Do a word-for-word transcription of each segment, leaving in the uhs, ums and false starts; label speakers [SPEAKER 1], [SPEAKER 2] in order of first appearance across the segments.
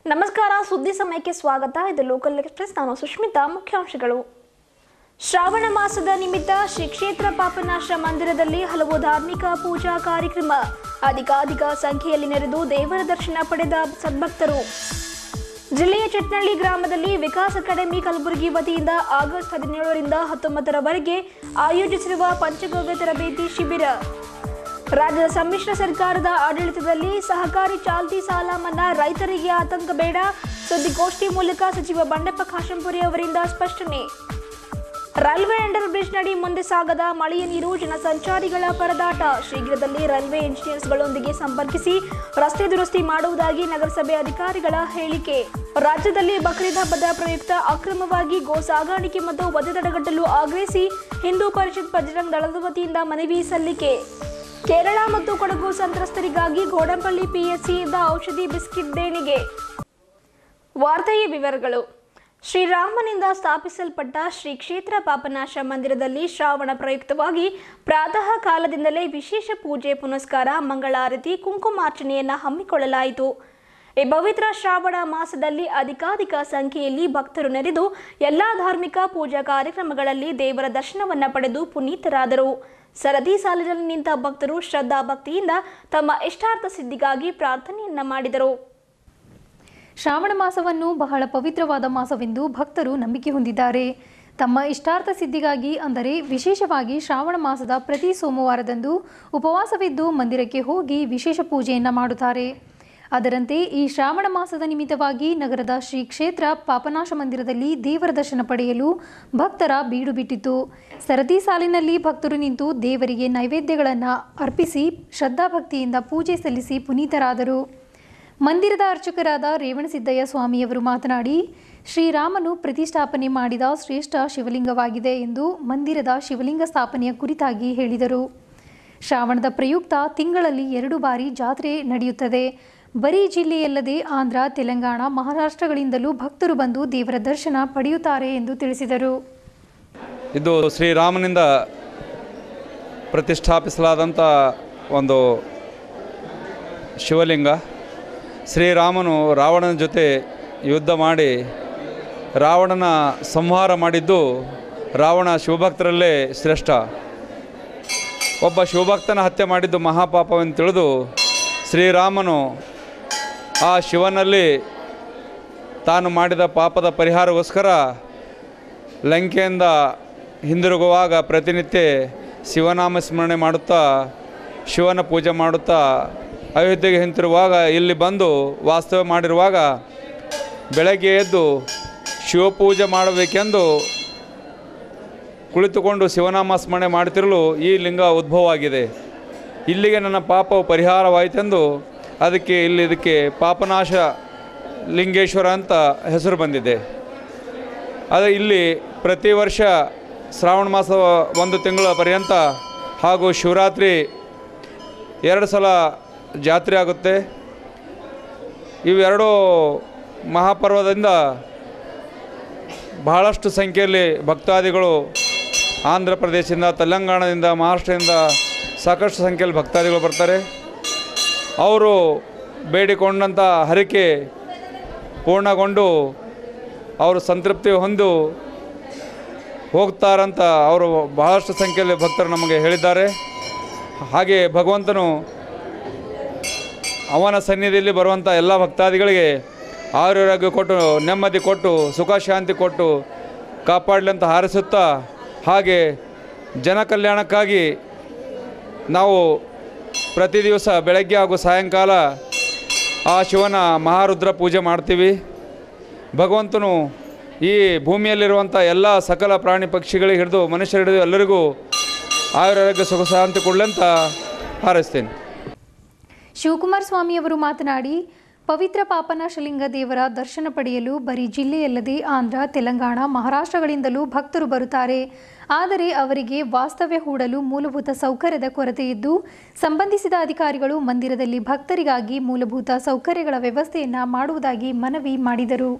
[SPEAKER 1] ನಮಸ್ಕಾರ, ಸುದ್ದಿ ಸಮಯಕ್ಕೆ ಸ್ವಾಗತ. ಇದು ಲೋಕಲ್ ಎಕ್ಸ್‌ಪ್ರೆಸ್. ನಾನು ಸುಷ್ಮಿತಾ. ಮುಖ್ಯಾಂಶಗಳು. ಶ್ರಾವಣ ಮಾಸದ ನಿಮಿತ್ತ ಶ್ರೀ ಕ್ಷೇತ್ರ ಪಾಪನಾಶ ಮಂದಿರದಲ್ಲಿ ಹಲವು ಧಾರ್ಮಿಕ ಪೂಜಾ ಕಾರ್ಯಕ್ರಮ. ಅಧಿಕಾಧಿಕ ಸಂಖ್ಯೆಯಲ್ಲಿ ನೆರೆದು ದೇವರ ದರ್ಶನ ಪಡೆದ ಸದ್ಭಕ್ತರು. ಜಿಲ್ಲೆಯ ಚಟ್ನಳ್ಳಿ ಗ್ರಾಮದಲ್ಲಿ ವಿಕಾಸ್ ಅಕಾಡೆಮಿ ಕಲಬುರಗಿ ವತಿಯಿಂದ ಆಗಸ್ಟ್ ಹದಿನೇಳರಿಂದ ಹತ್ತೊಂಬತ್ತರವರೆಗೆ ಆಯೋಜಿಸಿರುವ ಪಂಚಗವ್ಯ ತರಬೇತಿ ಶಿಬಿರ. ರಾಜ್ಯದ ಸಮ್ಮಿಶ್ರ ಸರ್ಕಾರದ ಆಡಳಿತದಲ್ಲಿ ಸಹಕಾರಿ ಚಾಲ್ತಿ ಸಾಲ ಮನ್ನಾ, ರೈತರಿಗೆ ಆತಂಕ ಬೇಡ. ಸುದ್ದಿಗೋಷ್ಠಿ ಮೂಲಕ ಸಚಿವ ಬಂಡೆಪ್ಪ ಕಾಶೆಂಪುರಿ ಅವರಿಂದ ಸ್ಪಷ್ಟನೆ. ರೈಲ್ವೆ ಅಂಡರ್ ಬ್ರಿಡ್ಜ್ ನಡಿ ಮುಂದೆ ಸಾಗದ ಮಳೆಯ ನೀರು, ಜನಸಂಚಾರಿಗಳ ಪರದಾಟ. ಶೀಘ್ರದಲ್ಲಿ ರೈಲ್ವೆ ಇಂಜಿನಿಯರ್ಸ್ಗಳೊಂದಿಗೆ ಸಂಪರ್ಕಿಸಿ ರಸ್ತೆ ದುರಸ್ತಿ ಮಾಡುವುದಾಗಿ ನಗರಸಭೆ ಅಧಿಕಾರಿಗಳ ಹೇಳಿಕೆ. ರಾಜ್ಯದಲ್ಲಿ ಬಕ್ರೀದ್ ಹಬ್ಬದ ಪ್ರಯುಕ್ತ ಅಕ್ರಮವಾಗಿ ಗೋ ಸಾಗಾಣಿಕೆ ಮತ್ತು ವಧೆ ತಡೆಗಟ್ಟಲು ಆಗ್ರಹಿಸಿ ಹಿಂದೂ ಪರಿಷತ್ ಬಜರಂಗ್ ದಳದ ವತಿಯಿಂದ ಮನವಿ ಸಲ್ಲಿಕೆ. ಕೇರಳ ಮತ್ತು ಕೊಡಗು ಸಂತ್ರಸ್ತರಿಗಾಗಿ ಗೋಡಂಪಲ್ಲಿ ಪಿಎಸ್ಸಿಯಿಂದ ಔಷಧಿ ಬಿಸ್ಕಿಟ್ ದೇಣಿಗೆ. ವಾರ್ತೆಯ ವಿವರಗಳು. ಶ್ರೀರಾಮನಿಂದ ಸ್ಥಾಪಿಸಲ್ಪಟ್ಟ ಶ್ರೀ ಕ್ಷೇತ್ರ ಪಾಪನಾಶ ಮಂದಿರದಲ್ಲಿ ಶ್ರಾವಣ ಪ್ರಯುಕ್ತವಾಗಿ ಪ್ರಾತಃ ಕಾಲದಿಂದಲೇ ವಿಶೇಷ ಪೂಜೆ ಪುನಸ್ಕಾರ, ಮಂಗಳಾರತಿ, ಕುಂಕುಮಾರ್ಚನೆಯನ್ನು ಹಮ್ಮಿಕೊಳ್ಳಲಾಯಿತು. ಈ ಪವಿತ್ರ ಶ್ರಾವಣ ಮಾಸದಲ್ಲಿ ಅಧಿಕಾಧಿಕ ಸಂಖ್ಯೆಯಲ್ಲಿ ಭಕ್ತರು ನೆರೆದು ಎಲ್ಲಾ ಧಾರ್ಮಿಕ ಪೂಜಾ ಕಾರ್ಯಕ್ರಮಗಳಲ್ಲಿ ದೇವರ ದರ್ಶನವನ್ನು ಪಡೆದು ಪುನೀತರಾದರು. ಸರದಿ ಸಾಲಿನಲ್ಲಿ ನಿಂತ ಭಕ್ತರು ಶ್ರದ್ಧಾ ಭಕ್ತಿಯಿಂದ ತಮ್ಮ ಇಷ್ಟಾರ್ಥ ಸಿದ್ಧಿಗಾಗಿ ಪ್ರಾರ್ಥನೆಯನ್ನ ಮಾಡಿದರು.
[SPEAKER 2] ಶ್ರಾವಣ ಮಾಸವನ್ನು ಬಹಳ ಪವಿತ್ರವಾದ ಮಾಸವೆಂದು ಭಕ್ತರು ನಂಬಿಕೆ ಹೊಂದಿದ್ದಾರೆ. ತಮ್ಮ ಇಷ್ಟಾರ್ಥ ಸಿದ್ಧಿಗಾಗಿ, ಅಂದರೆ ವಿಶೇಷವಾಗಿ ಶ್ರಾವಣ ಮಾಸದ ಪ್ರತಿ ಸೋಮವಾರದಂದು ಉಪವಾಸವಿದ್ದು ಮಂದಿರಕ್ಕೆ ಹೋಗಿ ವಿಶೇಷ ಪೂಜೆಯನ್ನು ಮಾಡುತ್ತಾರೆ. ಅದರಂತೆ ಈ ಶ್ರಾವಣ ಮಾಸದ ನಿಮಿತ್ತವಾಗಿ ನಗರದ ಶ್ರೀ ಕ್ಷೇತ್ರ ಪಾಪನಾಶ ಮಂದಿರದಲ್ಲಿ ದೇವರ ದರ್ಶನ ಪಡೆಯಲು ಭಕ್ತರ ಬೀಡು ಬಿಟ್ಟಿತು. ಸರದಿ ಸಾಲಿನಲ್ಲಿ ಭಕ್ತರು ನಿಂತು ದೇವರಿಗೆ ನೈವೇದ್ಯಗಳನ್ನು ಅರ್ಪಿಸಿ ಶ್ರದ್ಧಾಭಕ್ತಿಯಿಂದ ಪೂಜೆ ಸಲ್ಲಿಸಿ ಪುನೀತರಾದರು. ಮಂದಿರದ ಅರ್ಚಕರಾದ ರೇವಣಸಿದ್ದಯ್ಯ ಸ್ವಾಮಿಯವರು ಮಾತನಾಡಿ, ಶ್ರೀರಾಮನು ಪ್ರತಿಷ್ಠಾಪನೆ ಮಾಡಿದ ಶ್ರೇಷ್ಠ ಶಿವಲಿಂಗವಾಗಿದೆ ಎಂದು ಮಂದಿರದ ಶಿವಲಿಂಗ ಸ್ಥಾಪನೆಯ ಕುರಿತಾಗಿ ಹೇಳಿದರು. ಶ್ರಾವಣದ ಪ್ರಯುಕ್ತ ತಿಂಗಳಲ್ಲಿ ಎರಡು ಬಾರಿ ಜಾತ್ರೆ ನಡೆಯುತ್ತದೆ. ಬರೀ ಜಿಲ್ಲೆಯಲ್ಲದೆ ಆಂಧ್ರ, ತೆಲಂಗಾಣ, ಮಹಾರಾಷ್ಟ್ರಗಳಿಂದಲೂ ಭಕ್ತರು ಬಂದು ದೇವರ ದರ್ಶನ ಪಡೆಯುತ್ತಾರೆ ಎಂದು ತಿಳಿಸಿದರು.
[SPEAKER 3] ಇದು ಶ್ರೀರಾಮನಿಂದ ಪ್ರತಿಷ್ಠಾಪಿಸಲಾದಂಥ ಒಂದು ಶಿವಲಿಂಗ. ಶ್ರೀರಾಮನು ರಾವಣನ ಜೊತೆ ಯುದ್ಧ ಮಾಡಿ ರಾವಣನ ಸಂಹಾರ ಮಾಡಿದ್ದು ರಾವಣ ಶಿವಭಕ್ತರಲ್ಲೇ ಶ್ರೇಷ್ಠ. ಒಬ್ಬ ಶಿವಭಕ್ತನ ಹತ್ಯೆ ಮಾಡಿದ್ದು ಮಹಾಪಾಪವೆಂದು ತಿಳಿದು ಶ್ರೀರಾಮನು ಆ ಶಿವನಲ್ಲಿ ತಾನು ಮಾಡಿದ ಪಾಪದ ಪರಿಹಾರಗೋಸ್ಕರ ಲಂಕೆಯಿಂದ ಹಿಂದಿರುಗುವಾಗ ಪ್ರತಿನಿತ್ಯ ಶಿವನಾಮ ಸ್ಮರಣೆ ಮಾಡುತ್ತಾ ಶಿವನ ಪೂಜೆ ಮಾಡುತ್ತಾ ಅಯೋಧ್ಯೆಗೆ ಹಿಂತಿರುವಾಗ ಇಲ್ಲಿ ಬಂದು ವಾಸ್ತವ್ಯ ಮಾಡಿರುವಾಗ ಬೆಳಗ್ಗೆ ಎದ್ದು ಶಿವಪೂಜೆ ಮಾಡಬೇಕೆಂದು ಕುಳಿತುಕೊಂಡು ಶಿವನಾಮ ಸ್ಮರಣೆ ಮಾಡುತ್ತಿರಲು ಈ ಲಿಂಗ ಉದ್ಭವವಾಗಿದೆ. ಇಲ್ಲಿಗೆ ನನ್ನ ಪಾಪವು ಪರಿಹಾರವಾಯಿತೆಂದು ಅದಕ್ಕೆ ಇಲ್ಲಿ ಇದಕ್ಕೆ ಪಾಪನಾಶ ಲಿಂಗೇಶ್ವರ ಅಂತ ಹೆಸರು ಬಂದಿದೆ. ಅದೇ ಇಲ್ಲಿ ಪ್ರತಿ ವರ್ಷ ಶ್ರಾವಣ ಮಾಸ ಒಂದು ತಿಂಗಳ ಪರ್ಯಂತ ಹಾಗೂ ಶಿವರಾತ್ರಿ ಎರಡು ಸಲ ಜಾತ್ರೆ ಆಗುತ್ತೆ. ಇವೆರಡೂ ಮಹಾಪರ್ವದಿಂದ ಬಹಳಷ್ಟು ಸಂಖ್ಯೆಯಲ್ಲಿ ಭಕ್ತಾದಿಗಳು ಆಂಧ್ರ ಪ್ರದೇಶದಿಂದ, ತೆಲಂಗಾಣದಿಂದ, ಮಹಾರಾಷ್ಟ್ರದಿಂದ ಸಾಕಷ್ಟು ಸಂಖ್ಯೆಯಲ್ಲಿ ಭಕ್ತಾದಿಗಳು ಬರ್ತಾರೆ. ಅವರು ಬೇಡಿಕೊಂಡಂಥ ಹರಕೆ ಪೂರ್ಣಗೊಂಡು ಅವರು ಸಂತೃಪ್ತಿ ಹೊಂದು ಹೋಗ್ತಾರಂತ ಅವರು ಬಹಳಷ್ಟು ಸಂಖ್ಯೆಯಲ್ಲಿ ಭಕ್ತರು ನಮಗೆ ಹೇಳಿದ್ದಾರೆ. ಹಾಗೆ ಭಗವಂತನು ಅವನ ಸನ್ನಿಧಿಯಲ್ಲಿ ಬರುವಂಥ ಎಲ್ಲ ಭಕ್ತಾದಿಗಳಿಗೆ ಆರೋಗ್ಯ ಕೊಟ್ಟು, ನೆಮ್ಮದಿ ಕೊಟ್ಟು, ಸುಖ ಶಾಂತಿ ಕೊಟ್ಟು ಕಾಪಾಡಲಿ ಅಂತ ಹಾರೈಸುತ್ತಾ, ಹಾಗೆ ಜನ ಕಲ್ಯಾಣಕ್ಕಾಗಿ ನಾವು ಪ್ರತಿ ದಿವಸ ಬೆಳಗ್ಗೆ ಹಾಗೂ ಸಾಯಂಕಾಲ ಆ ಶಿವನ ಮಹಾರುದ್ರ ಪೂಜೆ ಮಾಡ್ತೀವಿ. ಭಗವಂತನು ಈ ಭೂಮಿಯಲ್ಲಿರುವಂಥ ಎಲ್ಲ ಸಕಲ ಪ್ರಾಣಿ ಪಕ್ಷಿಗಳಿಗೆ ಹಿಡಿದು ಮನುಷ್ಯರು ಹಿಡಿದು ಎಲ್ಲರಿಗೂ ಆಯುರಾರೋಗ್ಯ ಸುಖ ಶಾಂತಿ ಕೊಡಲಿ ಅಂತ ಹಾರೈಸ್ತೇನೆ.
[SPEAKER 2] ಶಿವಕುಮಾರ ಸ್ವಾಮಿಯವರು ಮಾತನಾಡಿ, ಪವಿತ್ರ ಪಾಪನಾಶಲಿಂಗ ದೇವರ ದರ್ಶನ ಪಡೆಯಲು ಬರೀ ಜಿಲ್ಲೆಯಲ್ಲದೆ ಆಂಧ್ರ, ತೆಲಂಗಾಣ, ಮಹಾರಾಷ್ಟ್ರಗಳಿಂದಲೂ ಭಕ್ತರು ಬರುತ್ತಾರೆ. ಆದರೆ ಅವರಿಗೆ ವಾಸ್ತವ್ಯ ಹೂಡಲು ಮೂಲಭೂತ ಸೌಕರ್ಯದ ಕೊರತೆ ಇದ್ದು, ಸಂಬಂಧಿಸಿದ ಅಧಿಕಾರಿಗಳು ಮಂದಿರದಲ್ಲಿ ಭಕ್ತರಿಗಾಗಿ ಮೂಲಭೂತ ಸೌಕರ್ಯಗಳ ವ್ಯವಸ್ಥೆಯನ್ನು ಮಾಡುವುದಾಗಿ ಮನವಿ ಮಾಡಿದರು.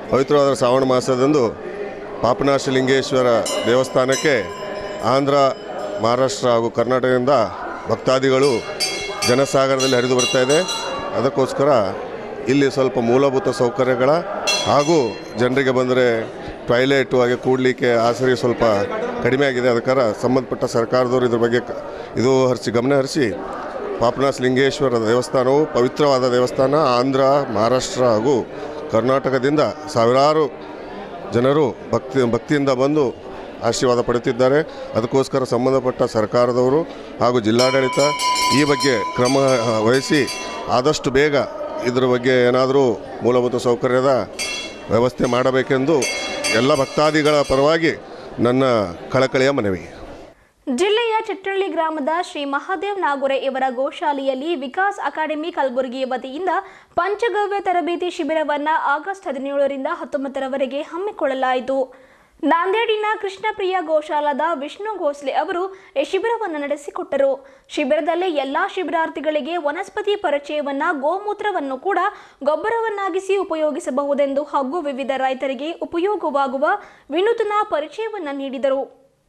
[SPEAKER 4] ಪವಿತ್ರವಾದ ಶ್ರಾವಣ ಮಾಸದಂದು ಪಾಪನಾಶಲಿಂಗೇಶ್ವರ ದೇವಸ್ಥಾನಕ್ಕೆ ಆಂಧ್ರ, ಮಹಾರಾಷ್ಟ್ರ ಹಾಗೂ ಕರ್ನಾಟಕದಿಂದ ಭಕ್ತಾದಿಗಳು ಜನಸಾಗರದಲ್ಲಿ ಹರಿದು ಬರ್ತಾ ಇದೆ. ಅದಕ್ಕೋಸ್ಕರ ಇಲ್ಲಿ ಸ್ವಲ್ಪ ಮೂಲಭೂತ ಸೌಕರ್ಯಗಳ ಹಾಗೂ ಜನರಿಗೆ ಬಂದರೆ ಟಾಯ್ಲೆಟು ಹಾಗೆ ಕೂಡಲಿಕ್ಕೆ ಆಸರೆ ಸ್ವಲ್ಪ ಕಡಿಮೆ ಆಗಿದೆ. ಅದಕ್ಕಾರ ಸಂಬಂಧಪಟ್ಟ ಸರ್ಕಾರದವರು ಇದ್ರ ಬಗ್ಗೆ ಇದು ಹರಿಸಿ ಗಮನ ಹರಿಸಿ ಪಾಪನಾಶಲಿಂಗೇಶ್ವರ ದೇವಸ್ಥಾನವು ಪವಿತ್ರವಾದ ದೇವಸ್ಥಾನ. ಆಂಧ್ರ, ಮಹಾರಾಷ್ಟ್ರ ಹಾಗೂ ಕರ್ನಾಟಕದಿಂದ ಸಾವಿರಾರು ಜನರು ಭಕ್ತಿ ಭಕ್ತಿಯಿಂದ ಬಂದು ಆಶೀರ್ವಾದ ಪಡೆಯುತ್ತಿದ್ದಾರೆ. ಅದಕ್ಕೋಸ್ಕರ ಸಂಬಂಧಪಟ್ಟ ಸರ್ಕಾರದವರು ಹಾಗೂ ಜಿಲ್ಲಾಡಳಿತ ಈ ಬಗ್ಗೆ ಕ್ರಮ ವಹಿಸಿ ಆದಷ್ಟು ಬೇಗ ಇದರ ಬಗ್ಗೆ ಏನಾದರೂ ಮೂಲಭೂತ ಸೌಕರ್ಯದ ವ್ಯವಸ್ಥೆ ಮಾಡಬೇಕೆಂದು ಎಲ್ಲ ಭಕ್ತಾದಿಗಳ ಪರವಾಗಿ ನನ್ನ ಕಳಕಳಿಯ ಮನವಿ.
[SPEAKER 1] ಜಿಲ್ಲೆಯ ಚಿಟ್ಟಳ್ಳಿ ಗ್ರಾಮದ ಶ್ರೀ ಮಹಾದೇವ್ ನಾಗುರೆ ಇವರ ಗೋಶಾಲೆಯಲ್ಲಿ ವಿಕಾಸ್ ಅಕಾಡೆಮಿ ಕಲಬುರಗಿ ವತಿಯಿಂದ ಪಂಚಗವ್ಯ ತರಬೇತಿ ಶಿಬಿರವನ್ನು ಆಗಸ್ಟ್ ಹದಿನೇಳರಿಂದ ಹತ್ತೊಂಬತ್ತರವರೆಗೆ ಹಮ್ಮಿಕೊಳ್ಳಲಾಯಿತು. ನಾಂದೇಡಿನ ಕೃಷ್ಣಪ್ರಿಯ ಗೋಶಾಲಾದ ವಿಷ್ಣು ಗೋಸ್ಲೆ ಅವರು ಈ ಶಿಬಿರವನ್ನು ನಡೆಸಿಕೊಟ್ಟರು. ಶಿಬಿರದಲ್ಲಿ ಎಲ್ಲಾ ಶಿಬಿರಾರ್ಥಿಗಳಿಗೆ ವನಸ್ಪತಿ ಪರಿಚಯವನ್ನ, ಗೋಮೂತ್ರವನ್ನು ಕೂಡ ಗೊಬ್ಬರವನ್ನಾಗಿಸಿ ಉಪಯೋಗಿಸಬಹುದೆಂದು ಹಾಗೂ ವಿವಿಧ ರೈತರಿಗೆ ಉಪಯೋಗವಾಗುವ ವಿನೂತನ ಪರಿಚಯವನ್ನು ನೀಡಿದರು.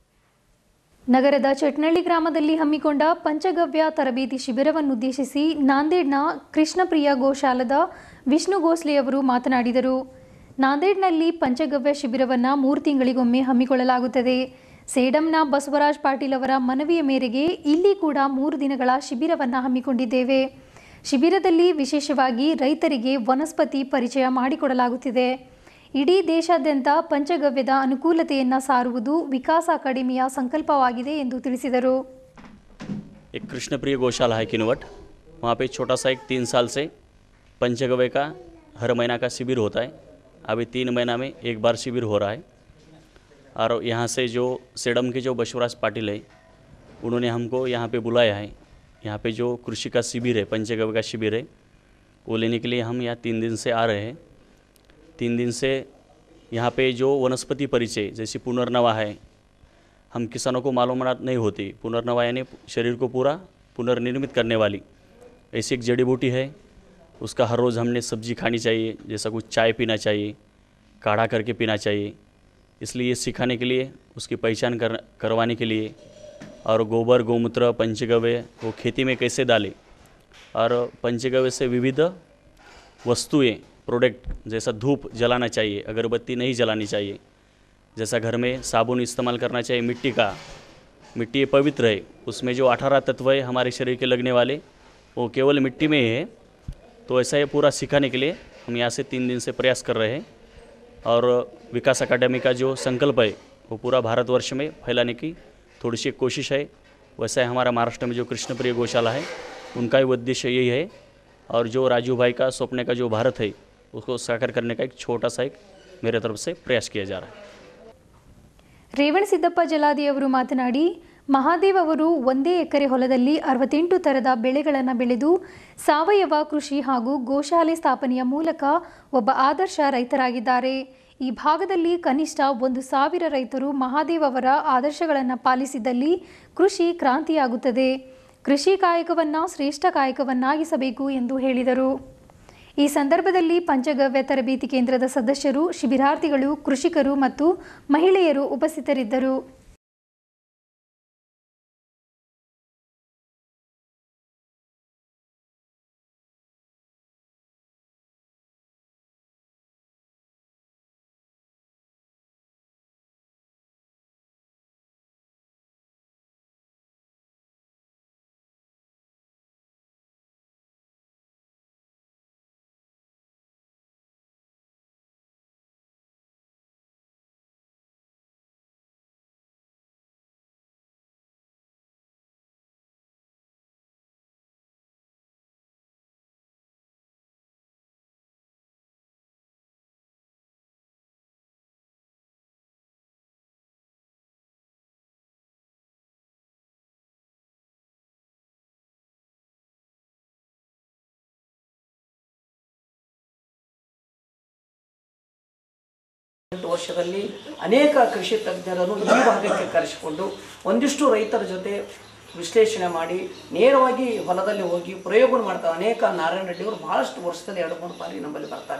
[SPEAKER 2] ನಗರದ ಚಟ್ನಳ್ಳಿ ಗ್ರಾಮದಲ್ಲಿ ಹಮ್ಮಿಕೊಂಡ ಪಂಚಗವ್ಯ ತರಬೇತಿ ಶಿಬಿರವನ್ನುದ್ದೇಶಿಸಿ ನಾಂದೇಡ್ನ ಕೃಷ್ಣಪ್ರಿಯ ಗೋಶಾಲಾದ ವಿಷ್ಣು ಗೋಸ್ಲೆಯವರು ಮಾತನಾಡಿದರು. ನಾಂದೇಡ್ನಲ್ಲಿ ಪಂಚಗವ್ಯ ಶಿಬಿರವನ್ನು ಮೂರು ತಿಂಗಳಿಗೊಮ್ಮೆ ಹಮ್ಮಿಕೊಳ್ಳಲಾಗುತ್ತದೆ. ಸೇಡಂನ ಬಸವರಾಜ್ ಪಾಟೀಲ್ ಅವರ ಮನವಿಯ ಮೇರೆಗೆ ಇಲ್ಲಿ ಕೂಡ ಮೂರು ದಿನಗಳ ಶಿಬಿರವನ್ನು ಹಮ್ಮಿಕೊಂಡಿದ್ದೇವೆ. ಶಿಬಿರದಲ್ಲಿ ವಿಶೇಷವಾಗಿ ರೈತರಿಗೆ ವನಸ್ಪತಿ ಪರಿಚಯ ಮಾಡಿಕೊಡಲಾಗುತ್ತಿದೆ. ಇಡೀ ದೇಶಾದ್ಯಂತ ಪಂಚಗವ್ಯದ ಅನುಕೂಲತೆಯನ್ನು ಸಾರುವುದು ವಿಕಾಸ ಅಕಾಡೆಮಿಯ ಸಂಕಲ್ಪವಾಗಿದೆ ಎಂದು ತಿಳಿಸಿದರು.
[SPEAKER 5] एक कृष्णप्रिय गौशाला है किनवट, वहाँ पे छोटा सा एक तीन साल से पंचगव्य का हर महीना का शिविर होता है. अभी तीन महीना में एक बार शिविर हो रहा है. और यहाँ से जो सेडम के जो बसवराज पाटिल है उन्होंने हमको यहाँ पे बुलाया है. यहाँ पे जो कृषि का शिविर है, पंचगव्य का शिविर है, वो लेने के लिए हम यहाँ तीन दिन से आ रहे हैं. तीन दिन से यहाँ पे जो वनस्पति परिचय जैसे पुनर्नवा है, हम किसानों को मालूमात नहीं होती. पुनर्नवा यानी शरीर को पूरा पुनर्निर्मित करने वाली ऐसी एक जड़ी बूटी है. उसका हर रोज़ हमने सब्जी खानी चाहिए, जैसा कुछ चाय पीना चाहिए, काढ़ा करके पीना चाहिए. इसलिए ये सिखाने के लिए, उसकी पहचान कर करवाने के लिए, और गोबर गोमूत्र पंचगव्य वो खेती में कैसे डालें, और पंचगव्य से विविध वस्तुएं प्रोडक्ट जैसा धूप जलाना चाहिए, अगरबत्ती नहीं जलानी चाहिए, जैसा घर में साबुन इस्तेमाल करना चाहिए मिट्टी का. मिट्टी पवित्र है, उसमें जो अठारह तत्व है हमारे शरीर के लगने वाले वो केवल मिट्टी में ही है. तो ऐसा ये पूरा सिखाने के लिए हम यहाँ से तीन दिन से प्रयास कर रहे हैं. और विकास अकादमी का जो संकल्प है वो पूरा भारतवर्ष में फैलाने की थोड़ी सी कोशिश है. वैसा ही हमारा महाराष्ट्र में जो कृष्णप्रिय गौशाला है उनका भी उद्देश्य यही है. और जो राजू भाई का सपने का जो भारत है उसको साकार करने का एक छोटा सा एक मेरे तरफ से प्रयास किया जा रहा है.
[SPEAKER 2] ರೇವಣಸಿದ್ದಪ್ಪ ಜಲಾದಿ ಅವರು ಮಾತನಾಡಿ, ಮಹಾದೇವ್ ಅವರು ಒಂದೇ ಎಕರೆ ಹೊಲದಲ್ಲಿ ಅರವತ್ತೆಂಟು ಥರದ ಬೆಳೆಗಳನ್ನು ಬೆಳೆದು ಸಾವಯವ ಕೃಷಿ ಹಾಗೂ ಗೋಶಾಲೆ ಸ್ಥಾಪನೆಯ ಮೂಲಕ ಒಬ್ಬ ಆದರ್ಶ ರೈತರಾಗಿದ್ದಾರೆ. ಈ ಭಾಗದಲ್ಲಿ ಕನಿಷ್ಠ ಒಂದು ಸಾವಿರ ರೈತರು ಮಹಾದೇವ್ ಅವರ ಆದರ್ಶಗಳನ್ನು ಪಾಲಿಸಿದಲ್ಲಿ ಕೃಷಿ ಕ್ರಾಂತಿಯಾಗುತ್ತದೆ. ಕೃಷಿ ಕಾಯಕವನ್ನು ಶ್ರೇಷ್ಠ ಕಾಯಕವನ್ನಾಗಿಸಬೇಕು ಎಂದು ಹೇಳಿದರು. ಈ ಸಂದರ್ಭದಲ್ಲಿ ಪಂಚಗವ್ಯ ತರಬೇತಿ ಕೇಂದ್ರದ ಸದಸ್ಯರು, ಶಿಬಿರಾರ್ಥಿಗಳು, ಕೃಷಿಕರು ಮತ್ತು ಮಹಿಳೆಯರು ಉಪಸ್ಥಿತರಿದ್ದರು.
[SPEAKER 6] ಎಂಟು ವರ್ಷದಲ್ಲಿ ಅನೇಕ ಕೃಷಿ ತಜ್ಞರನ್ನು ಈ ಭಾಗಕ್ಕೆ ಕರೆಸಿಕೊಂಡು ಒಂದಿಷ್ಟು ರೈತರ ಜೊತೆ ವಿಶ್ಲೇಷಣೆ ಮಾಡಿ ನೇರವಾಗಿ ಹೊಲದಲ್ಲಿ ಹೋಗಿ ಪ್ರಯೋಗ ಮಾಡ್ತಾರೆ. ಅನೇಕ ನಾರಾಯಣ ರೆಡ್ಡಿ ಅವರು ಭಾಳಷ್ಟು ವರ್ಷದಲ್ಲಿ ಎರಡು ಮೂರು ಬಾರಿ ನಮ್ಮಲ್ಲಿ ಬರ್ತಾರೆ.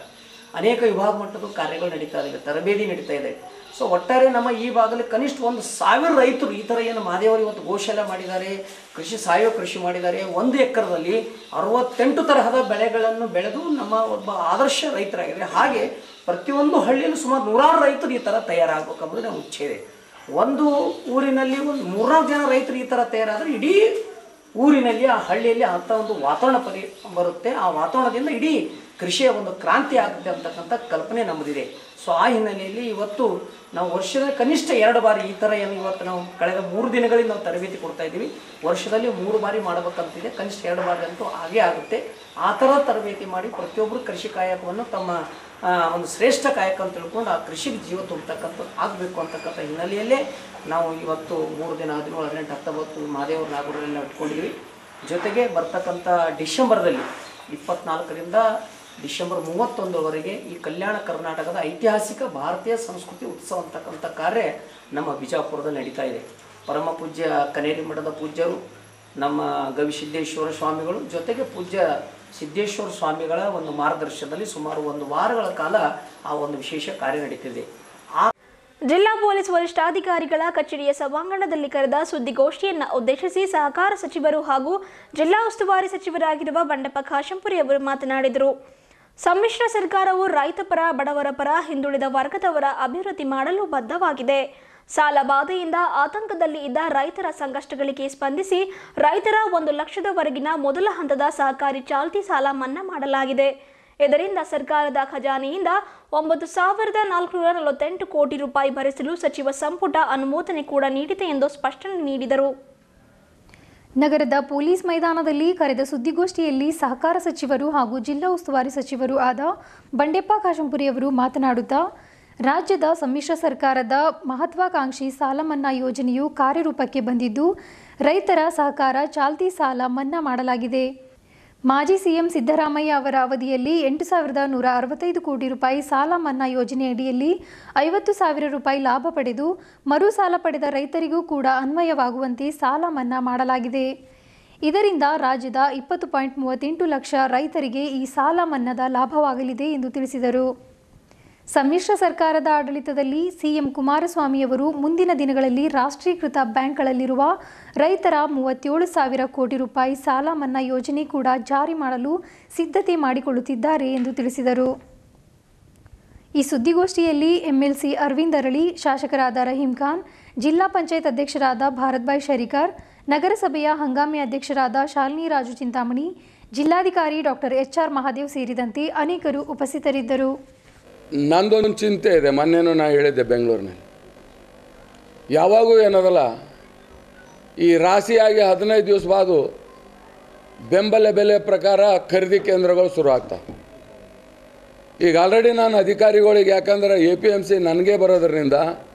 [SPEAKER 6] ಅನೇಕ ವಿಭಾಗ ಮಟ್ಟದ ಕಾರ್ಯಗಳು ನಡೀತಾ ಇದೆ, ತರಬೇತಿ ನಡೀತಾ ಇದೆ. ಸೊ ಒಟ್ಟಾರೆ ನಮ್ಮ ಈ ಭಾಗದಲ್ಲಿ ಕನಿಷ್ಠ ಒಂದು ಸಾವಿರ ರೈತರು ಈ ಥರ ಏನು ಮಹಾದೇವರು ಇವತ್ತು ಗೋಶಾಲೆ ಮಾಡಿದ್ದಾರೆ, ಕೃಷಿ ಸಾವಯವ ಕೃಷಿ ಮಾಡಿದ್ದಾರೆ. ಒಂದು ಎಕರೆದಲ್ಲಿ ಅರವತ್ತೆಂಟು ತರಹದ ಬೆಳೆಗಳನ್ನು ಬೆಳೆದು ನಮ್ಮ ಒಬ್ಬ ಆದರ್ಶ ರೈತರಾಗಿದ್ದಾರೆ. ಹಾಗೆ ಪ್ರತಿಯೊಂದು ಹಳ್ಳಿಯಲ್ಲೂ ಸುಮಾರು ನೂರಾರು ರೈತರು ಈ ಥರ ತಯಾರಾಗಬೇಕಂಬುದು ನಮ್ಮ ಇಚ್ಛೆ ಇದೆ. ಒಂದು ಊರಿನಲ್ಲಿ ಒಂದು ಮೂರ್ನಾಲ್ಕು ಜನ ರೈತರು ಈ ಥರ ತಯಾರಾದರೆ ಇಡೀ ಊರಿನಲ್ಲಿ ಆ ಹಳ್ಳಿಯಲ್ಲಿ ಅಂಥ ಒಂದು ವಾತಾವರಣ ಪರಿ ಬರುತ್ತೆ. ಆ ವಾತಾವರಣದಿಂದ ಇಡೀ ಕೃಷಿಯ ಒಂದು ಕ್ರಾಂತಿ ಆಗುತ್ತೆ ಅಂತಕ್ಕಂಥ ಕಲ್ಪನೆ ನಮ್ಮದಿದೆ. ಸೊ ಆ ಹಿನ್ನೆಲೆಯಲ್ಲಿ ಇವತ್ತು ನಾವು ವರ್ಷದ ಕನಿಷ್ಠ ಎರಡು ಬಾರಿ ಈ ಥರ ಏನು ಇವತ್ತು ನಾವು ಕಳೆದ ಮೂರು ದಿನಗಳಿಂದ ನಾವು ತರಬೇತಿ ಕೊಡ್ತಾ ಇದ್ದೀವಿ. ವರ್ಷದಲ್ಲಿ ಮೂರು ಬಾರಿ ಮಾಡಬೇಕಂತಿದೆ, ಕನಿಷ್ಠ ಎರಡು ಬಾರಿ ಅಂತೂ ಹಾಗೇ ಆಗುತ್ತೆ. ಆ ಥರ ತರಬೇತಿ ಮಾಡಿ ಪ್ರತಿಯೊಬ್ಬರು ಕೃಷಿ ಕಾಯಕವನ್ನು ತಮ್ಮ ಒಂದು ಶ್ರೇಷ್ಠ ಕಾಯಕ ಅಂತ ತಿಳ್ಕೊಂಡು ಆ ಕೃಷಿಗೆ ಜೀವ ತುಂಬತಕ್ಕಂಥದ್ದು ಆಗಬೇಕು ಅಂತಕ್ಕಂಥ ಹಿನ್ನೆಲೆಯಲ್ಲೇ ನಾವು ಇವತ್ತು ಮೂರು ದಿನ ಹದಿನೇಳು ಹದಿನೆಂಟು ಹತ್ತೊಂಬತ್ತು ಮಹಾದೇವರ ನಾಗೂರಲ್ಲಿ ನಾವು ಇಟ್ಕೊಂಡಿದ್ದೀವಿ. ಜೊತೆಗೆ ಬರ್ತಕ್ಕಂಥ ಡಿಸೆಂಬರ್ದಲ್ಲಿ ಇಪ್ಪತ್ನಾಲ್ಕರಿಂದ ಡಿಸೆಂಬರ್ ಮೂವತ್ತೊಂದರವರೆಗೆ ಈ ಕಲ್ಯಾಣ ಕರ್ನಾಟಕದ ಐತಿಹಾಸಿಕ ಭಾರತೀಯ ಸಂಸ್ಕೃತಿ ಉತ್ಸವ ಅಂತಕ್ಕಂಥ ಕಾರ್ಯ ನಮ್ಮ ಬಿಜಾಪುರದಲ್ಲಿ ನಡೀತಾ ಇದೆ. ಪರಮ ಪೂಜ್ಯ ಕನೇರಿ ಮಠದ ಪೂಜ್ಯರು, ನಮ್ಮ ಗವಿಸಿದ್ದೇಶ್ವರ ಸ್ವಾಮಿಗಳು, ಜೊತೆಗೆ ಪೂಜ್ಯ ಸಿದ್ದೇಶ್ವರ ಸ್ವಾಮಿಗಳ ಒಂದು ಮಾರ್ಗದರ್ಶನದಲ್ಲಿ ಸುಮಾರು ಒಂದು ವಾರಗಳ ಕಾಲ ಆ ಒಂದು ವಿಶೇಷ ಕಾರ್ಯ ನಡೀತಿದೆ. ಆ
[SPEAKER 1] ಜಿಲ್ಲಾ ಪೊಲೀಸ್ ವರಿಷ್ಠಾಧಿಕಾರಿಗಳ ಕಚೇರಿಯ ಸಭಾಂಗಣದಲ್ಲಿ ಕರೆದ ಸುದ್ದಿಗೋಷ್ಠಿಯನ್ನು ಉದ್ದೇಶಿಸಿ ಸಹಕಾರ ಸಚಿವರು ಹಾಗೂ ಜಿಲ್ಲಾ ಉಸ್ತುವಾರಿ ಸಚಿವರಾಗಿರುವ ಬಂಡೆಪ್ಪ ಖಾಶೆಂಪುರಿ ಅವರು ಮಾತನಾಡಿದರು. ಸಮ್ಮಿಶ್ರ ಸರ್ಕಾರವು ರೈತ ಪರ, ಬಡವರ ಪರ, ಹಿಂದುಳಿದ ವರ್ಗದವರ ಅಭಿವೃದ್ಧಿ ಮಾಡಲು ಬದ್ಧವಾಗಿದೆ. ಸಾಲ ಬಾಧೆಯಿಂದ ಆತಂಕದಲ್ಲಿ ಇದ್ದ ರೈತರ ಸಂಕಷ್ಟಗಳಿಗೆ ಸ್ಪಂದಿಸಿ ರೈತರ ಒಂದು ಲಕ್ಷದವರೆಗಿನ ಮೊದಲ ಹಂತದ ಸಹಕಾರಿ ಚಾಲ್ತಿ ಸಾಲ ಮನ್ನಾ ಮಾಡಲಾಗಿದೆ. ಇದರಿಂದ ಸರ್ಕಾರದ ಖಜಾನೆಯಿಂದ ಒಂಬತ್ತು ಸಾವಿರದ ನಾಲ್ಕುನೂರ ನಲವತ್ತೆಂಟು ಕೋಟಿ ರೂಪಾಯಿ ಭರಿಸಲು ಸಚಿವ ಸಂಪುಟ ಅನುಮೋದನೆ ಕೂಡ ನೀಡಿದೆ ಎಂದು ಸ್ಪಷ್ಟನೆ ನೀಡಿದರು.
[SPEAKER 2] ನಗರದ ಪೊಲೀಸ್ ಮೈದಾನದಲ್ಲಿ ಕರೆದ ಸುದ್ದಿಗೋಷ್ಠಿಯಲ್ಲಿ ಸಹಕಾರ ಸಚಿವರು ಹಾಗೂ ಜಿಲ್ಲಾ ಉಸ್ತುವಾರಿ ಸಚಿವರು ಆದ ಬಂಡೆಪ್ಪ ಖಾಶೆಂಪುರಿ ಅವರು ಮಾತನಾಡುತ್ತಾ, ರಾಜ್ಯದ ಸಮ್ಮಿಶ್ರ ಸರ್ಕಾರದ ಮಹತ್ವಾಕಾಂಕ್ಷಿ ಸಾಲ ಮನ್ನಾ ಯೋಜನೆಯು ಕಾರ್ಯರೂಪಕ್ಕೆ ಬಂದಿದ್ದು ರೈತರ ಸಹಕಾರ ಚಾಲ್ತಿ ಸಾಲ ಮನ್ನಾ ಮಾಡಲಾಗಿದೆ. ಮಾಜಿ ಸಿಎಂ ಸಿದ್ದರಾಮಯ್ಯ ಅವರ ಅವಧಿಯಲ್ಲಿ ಎಂಟು ಸಾವಿರದ ನೂರ ಅರವತ್ತೈದು ಕೋಟಿ ರೂಪಾಯಿ ಸಾಲ ಮನ್ನಾ ಯೋಜನೆಯಡಿಯಲ್ಲಿ ಐವತ್ತು ಸಾವಿರ ರೂಪಾಯಿ ಲಾಭ ಪಡೆದು ಮರು ಸಾಲ ಪಡೆದ ರೈತರಿಗೂ ಕೂಡ ಅನ್ವಯವಾಗುವಂತೆ ಸಾಲ ಮನ್ನಾ ಮಾಡಲಾಗಿದೆ. ಇದರಿಂದ ರಾಜ್ಯದ ಇಪ್ಪತ್ತು ಪಾಯಿಂಟ್ ಮೂವತ್ತೆಂಟು ಲಕ್ಷ ರೈತರಿಗೆ ಈ ಸಾಲ ಮನ್ನಾದ ಲಾಭವಾಗಲಿದೆ ಎಂದು ತಿಳಿಸಿದರು. ಸಮ್ಮಿಶ್ರ ಸರ್ಕಾರದ ಆಡಳಿತದಲ್ಲಿ ಸಿಎಂ ಕುಮಾರಸ್ವಾಮಿಯವರು ಮುಂದಿನ ದಿನಗಳಲ್ಲಿ ರಾಷ್ಟ್ರೀಕೃತ ಬ್ಯಾಂಕ್ಗಳಲ್ಲಿರುವ ರೈತರ ಮೂವತ್ತೇಳು ಸಾವಿರ ಕೋಟಿ ರೂಪಾಯಿ ಸಾಲ ಮನ್ನಾ ಯೋಜನೆ ಕೂಡ ಜಾರಿ ಮಾಡಲು ಸಿದ್ಧತೆ ಮಾಡಿಕೊಳ್ಳುತ್ತಿದ್ದಾರೆ ಎಂದು ತಿಳಿಸಿದರು. ಈ ಸುದ್ದಿಗೋಷ್ಠಿಯಲ್ಲಿ ಎಂಎಲ್ಸಿ ಅರವಿಂದ್ ಅರಳಿ, ಶಾಸಕರಾದ ರಹೀಂ ಖಾನ್, ಜಿಲ್ಲಾ ಪಂಚಾಯತ್ ಅಧ್ಯಕ್ಷರಾದ ಭಾರತ್ಭಾಯ್ ಶರಿಕಾರ್, ನಗರಸಭೆಯ ಹಂಗಾಮಿ ಅಧ್ಯಕ್ಷರಾದ ಶಾಲಿನಿ ರಾಜು ಚಿಂತಾಮಣಿ, ಜಿಲ್ಲಾಧಿಕಾರಿ ಡಾಕ್ಟರ್ ಎಚ್ ಆರ್ ಮಹಾದೇವ್ ಸೇರಿದಂತೆ ಅನೇಕರು ಉಪಸ್ಥಿತರಿದ್ದರು.
[SPEAKER 7] ನಂದೊಂದು ಚಿಂತೆ ಇದೆ. ಮೊನ್ನೆನೂ ನಾನು ಹೇಳಿದ್ದೆ ಬೆಂಗಳೂರಿನಲ್ಲಿ, ಯಾವಾಗೂ ಏನದಲ್ಲ ಈ ರಾಶಿಯಾಗಿ ಹದಿನೈದು ದಿವಸ ಬಾದು ಬೆಂಬಲ ಬೆಲೆ ಪ್ರಕಾರ ಖರೀದಿ ಕೇಂದ್ರಗಳು ಶುರು ಆಗ್ತಾವೆ. ಈಗ ಆಲ್ರೆಡಿ ನಾನು ಅಧಿಕಾರಿಗಳಿಗೆ, ಯಾಕಂದ್ರೆ ಎ ಪಿ ಎಮ್ ಸಿ ನನಗೆ ಬರೋದ್ರಿಂದ,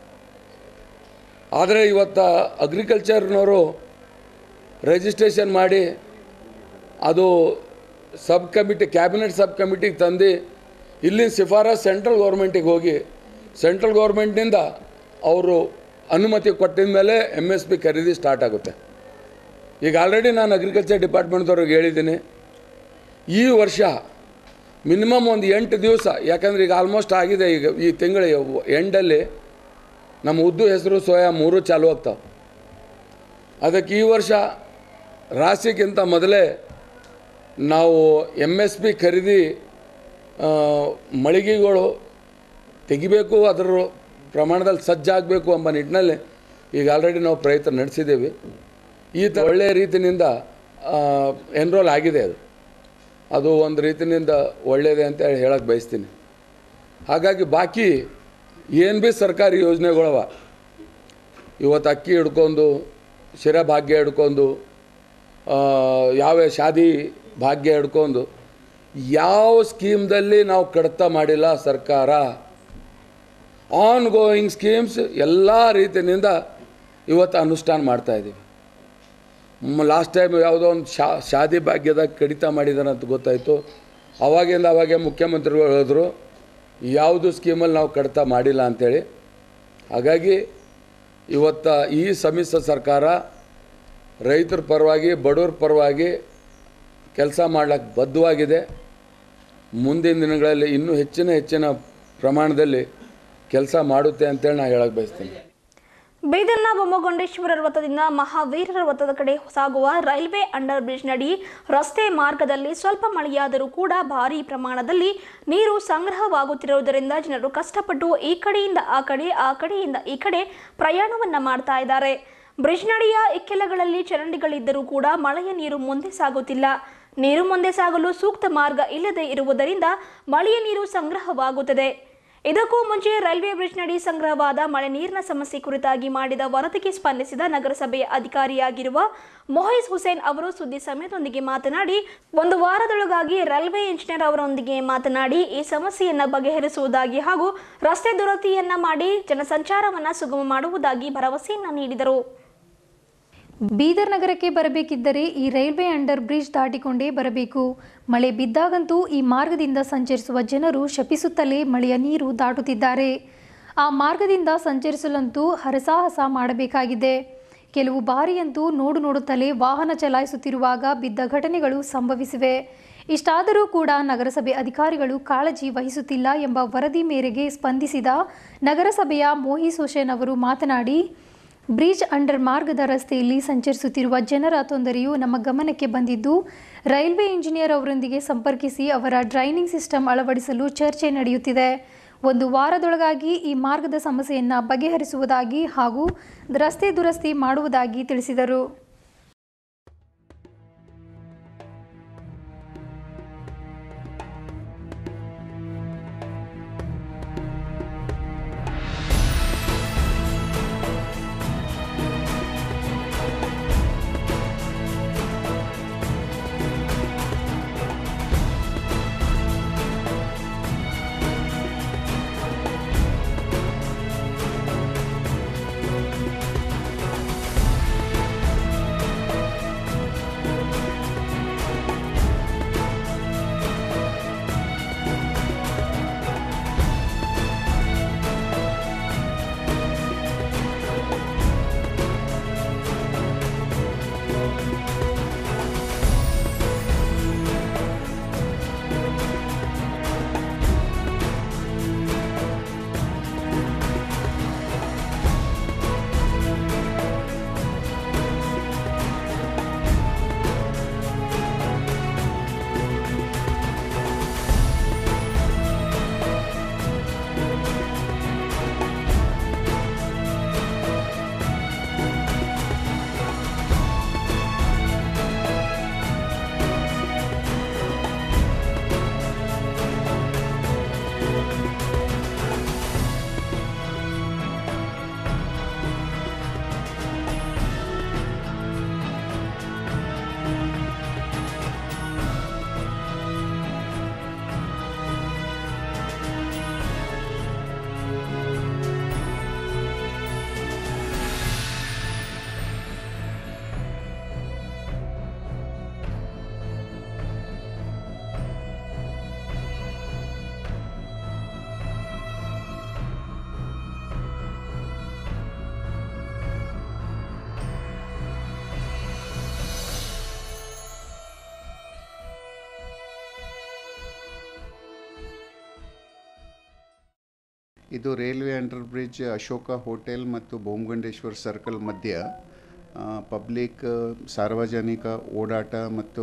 [SPEAKER 7] ಆದರೆ ಇವತ್ತು ಅಗ್ರಿಕಲ್ಚರ್ನವರು ರಿಜಿಸ್ಟ್ರೇಷನ್ ಮಾಡಿ ಅದು ಸಬ್ ಕಮಿಟಿ, ಕ್ಯಾಬಿನೆಟ್ ಸಬ್ ಕಮಿಟಿಗೆ ತಂದು ಇಲ್ಲಿನ ಶಿಫಾರಸ್ ಸೆಂಟ್ರಲ್ ಗೌರ್ಮೆಂಟಿಗೆ ಹೋಗಿ ಸೆಂಟ್ರಲ್ ಗೌರ್ಮೆಂಟ್ನಿಂದ ಅವರು ಅನುಮತಿ ಕೊಟ್ಟಿದ ಮೇಲೆ ಎಮ್ ಎಸ್ ಪಿ ಖರೀದಿ ಸ್ಟಾರ್ಟ್ ಆಗುತ್ತೆ. ಈಗ ಆಲ್ರೆಡಿ ನಾನು ಅಗ್ರಿಕಲ್ಚರ್ ಡಿಪಾರ್ಟ್ಮೆಂಟ್ದವ್ರಿಗೆ ಹೇಳಿದ್ದೀನಿ, ಈ ವರ್ಷ ಮಿನಿಮಮ್ ಒಂದು ಎಂಟು ದಿವಸ, ಯಾಕಂದರೆ ಈಗ ಆಲ್ಮೋಸ್ಟ್ ಆಗಿದೆ, ಈಗ ಈ ತಿಂಗಳ ಎಂಡಲ್ಲಿ ನಮ್ಮ ಉದ್ದು, ಹೆಸರು, ಸೋಯಾ ಮೂರು ಚಾಲು ಆಗ್ತಾವೆ. ಅದಕ್ಕೆ ಈ ವರ್ಷ ರಾಶಿಗಿಂತ ಮೊದಲೇ ನಾವು ಎಮ್ ಎಸ್ ಪಿ ಖರೀದಿ ಮಳಿಗೆಗಳು ತೆಗಿಬೇಕು, ಅದರ ಪ್ರಮಾಣದಲ್ಲಿ ಸಜ್ಜಾಗಬೇಕು ಎಂಬ ನಿಟ್ಟಿನಲ್ಲಿ ಈಗ ಆಲ್ರೆಡಿ ನಾವು ಪ್ರಯತ್ನ ನಡೆಸಿದ್ದೇವೆ. ಈ ಥರ ಒಳ್ಳೆಯ ರೀತಿಯಿಂದ ಎನ್ರೋಲ್ ಆಗಿದೆ. ಅದು ಅದು ಒಂದು ರೀತಿಯಿಂದ ಒಳ್ಳೆಯದೇ ಅಂತ ಹೇಳಿ ಹೇಳಕ್ಕೆ ಬಯಸ್ತೀನಿ. ಹಾಗಾಗಿ ಬಾಕಿ ಏನು ಭೀ ಸರ್ಕಾರಿ ಯೋಜನೆಗಳವ, ಇವತ್ತು ಅಕ್ಕಿ ಹಿಡ್ಕೊಂಡು, ಶಿರ ಭಾಗ್ಯ ಹಿಡ್ಕೊಂಡು, ಯಾವ ಶಾದಿ ಭಾಗ್ಯ ಹಿಡ್ಕೊಂಡು ಯಾವ ಸ್ಕೀಮ್ದಲ್ಲಿ ನಾವು ಕಡಿತ ಮಾಡಿಲ್ಲ ಸರ್ಕಾರ. ಆನ್ ಗೋಯಿಂಗ್ ಸ್ಕೀಮ್ಸ್ ಎಲ್ಲ ರೀತಿಯಿಂದ ಇವತ್ತು ಅನುಷ್ಠಾನ ಮಾಡ್ತಾಯಿದ್ದೀವಿ. ಲಾಸ್ಟ್ ಟೈಮ್ ಯಾವುದೋ ಒಂದು ಶಾ ಶಾದಿ ಭಾಗ್ಯದಾಗ ಕಡಿತ ಮಾಡಿದಾರೆ ಅಂತ ಗೊತ್ತಾಯಿತು. ಅವಾಗಿಂದ ಅವಾಗೆ ಮುಖ್ಯಮಂತ್ರಿಗಳು ಹೇಳಿದ್ರು ಯಾವುದು ಸ್ಕೀಮಲ್ಲಿ ನಾವು ಕಡಿತ ಮಾಡಿಲ್ಲ ಅಂಥೇಳಿ. ಹಾಗಾಗಿ ಇವತ್ತು ಈ ಸಮ್ಮಿಶ್ರ ಸರ್ಕಾರ ರೈತರ ಪರವಾಗಿ, ಬಡವ್ರ ಪರವಾಗಿ ಕೆಲಸ ಮಾಡ್ಲಿಕ್ಕೆ ಬದ್ಧವಾಗಿದೆ. ಮುಂದಿನ ದಿನಗಳಲ್ಲಿ ಇನ್ನೂ ಹೆಚ್ಚಿನ ಹೆಚ್ಚಿನ ಪ್ರಮಾಣದಲ್ಲಿ ಕೆಲಸ ಮಾಡುತ್ತೆ ಅಂತೇಳಿ ನಾನು ಹೇಳಕ್ಕೆ ಬಯಸ್ತೀನಿ.
[SPEAKER 1] ಬೀದರ್ನ ಬೊಮ್ಮಗೊಂಡೇಶ್ವರ ವೃತ್ತದಿಂದ ಮಹಾವೀರರ ವೃತ್ತದ ಕಡೆ ಸಾಗುವ ರೈಲ್ವೆ ಅಂಡರ್ ಬ್ರಿಡ್ಜ್ ನಡಿ ರಸ್ತೆ ಮಾರ್ಗದಲ್ಲಿ ಸ್ವಲ್ಪ ಮಳೆಯಾದರೂ ಕೂಡ ಭಾರೀ ಪ್ರಮಾಣದಲ್ಲಿ ನೀರು ಸಂಗ್ರಹವಾಗುತ್ತಿರುವುದರಿಂದ ಜನರು ಕಷ್ಟಪಟ್ಟು ಈ ಕಡೆಯಿಂದ ಆ ಕಡೆ ಆ ಕಡೆಯಿಂದ ಈ ಕಡೆ ಪ್ರಯಾಣವನ್ನ ಮಾಡ್ತಾ ಇದ್ದಾರೆ. ಬ್ರಿಡ್ಜ್ ನಡಿಯ ಇಕ್ಕೆಲಗಳಲ್ಲಿ ಚರಂಡಿಗಳಿದ್ದರೂ ಕೂಡ ಮಳೆಯ ನೀರು ಮುಂದೆ ಸಾಗುತ್ತಿಲ್ಲ. ನೀರು ಮುಂದೆ ಸಾಗಲು ಸೂಕ್ತ ಮಾರ್ಗ ಇಲ್ಲದೆ ಇರುವುದರಿಂದ ಮಳೆಯ ನೀರು ಸಂಗ್ರಹವಾಗುತ್ತದೆ. ಇದಕ್ಕೂ ಮುಂಚೆ ರೈಲ್ವೆ ಬ್ರಿಡ್ಜ್ ನಡಿ ಸಂಗ್ರಹವಾದ ಮಳೆ ನೀರಿನ ಸಮಸ್ಯೆ ಕುರಿತಾಗಿ ಮಾಡಿದ ವರದಿಗೆ ಸ್ಪಂದಿಸಿದ ನಗರಸಭೆಯ ಅಧಿಕಾರಿಯಾಗಿರುವ ಮೊಹಿಸ್ ಹುಸೇನ್ ಅವರು ಸುದ್ದಿ ಸಮಯದೊಂದಿಗೆ ಮಾತನಾಡಿ ಒಂದು ವಾರದೊಳಗಾಗಿ ರೈಲ್ವೆ ಇಂಜಿನಿಯರ್ ಅವರೊಂದಿಗೆ ಮಾತನಾಡಿ ಈ ಸಮಸ್ಯೆಯನ್ನು ಬಗೆಹರಿಸುವುದಾಗಿ ಹಾಗೂ ರಸ್ತೆ ದುರಸ್ತಿಯನ್ನ ಮಾಡಿ ಜನಸಂಚಾರವನ್ನು ಸುಗಮ ಮಾಡುವುದಾಗಿ ಭರವಸೆಯನ್ನ ನೀಡಿದರು.
[SPEAKER 2] ಬೀದರ್ ನಗರಕ್ಕೆ ಬರಬೇಕಿದ್ದರೆ ಈ ರೈಲ್ವೆ ಅಂಡರ್ ಬ್ರಿಡ್ಜ್ ದಾಟಿಕೊಂಡೇ ಬರಬೇಕು. ಮಳೆ ಬಿದ್ದಾಗಂತೂ ಈ ಮಾರ್ಗದಿಂದ ಸಂಚರಿಸುವ ಜನರು ಶಪಿಸುತ್ತಲೇ ಮಳೆಯ ನೀರು ದಾಟುತ್ತಿದ್ದಾರೆ. ಆ ಮಾರ್ಗದಿಂದ ಸಂಚರಿಸಲಂತೂ ಹರಸಾಹಸ ಮಾಡಬೇಕಾಗಿದೆ. ಕೆಲವು ಬಾರಿಯಂತೂ ನೋಡು ನೋಡುತ್ತಲೇ ವಾಹನ ಚಲಾಯಿಸುತ್ತಿರುವಾಗ ಬಿದ್ದ ಘಟನೆಗಳು ಸಂಭವಿಸಿವೆ. ಇಷ್ಟಾದರೂ ಕೂಡ ನಗರಸಭೆ ಅಧಿಕಾರಿಗಳು ಕಾಳಜಿ ವಹಿಸುತ್ತಿಲ್ಲ ಎಂಬ ವರದಿ ಮೇರೆಗೆ ಸ್ಪಂದಿಸಿದ ನಗರಸಭೆಯ ಮೊಹಿಸ್ ಹುಸೇನ್ ಅವರು ಮಾತನಾಡಿ, ಬ್ರಿಡ್ಜ್ ಅಂಡರ್ ಮಾರ್ಗದ ರಸ್ತೆಯಲ್ಲಿ ಸಂಚರಿಸುತ್ತಿರುವ ಜನರ ತೊಂದರೆಯು ನಮ್ಮ ಗಮನಕ್ಕೆ ಬಂದಿದ್ದು, ರೈಲ್ವೆ ಇಂಜಿನಿಯರ್ ಅವರೊಂದಿಗೆ ಸಂಪರ್ಕಿಸಿ ಅವರ ಡ್ರೈನಿಂಗ್ ಸಿಸ್ಟಮ್ ಅಳವಡಿಸಲು ಚರ್ಚೆ ನಡೆಯುತ್ತಿದೆ. ಒಂದು ವಾರದೊಳಗಾಗಿ ಈ ಮಾರ್ಗದ ಸಮಸ್ಯೆಯನ್ನು ಬಗೆಹರಿಸುವುದಾಗಿ ಹಾಗೂ ರಸ್ತೆ ದುರಸ್ತಿ ಮಾಡುವುದಾಗಿ ತಿಳಿಸಿದರು.
[SPEAKER 8] ಇದು railway under bridge Ashoka hotel ಮತ್ತು ಬೊಮ್ಮಗೊಂಡೇಶ್ವರ ಸರ್ಕಲ್ ಮಧ್ಯ ಪಬ್ಲಿಕ್ ಸಾರ್ವಜನಿಕ ಓಡಾಟ ಮತ್ತು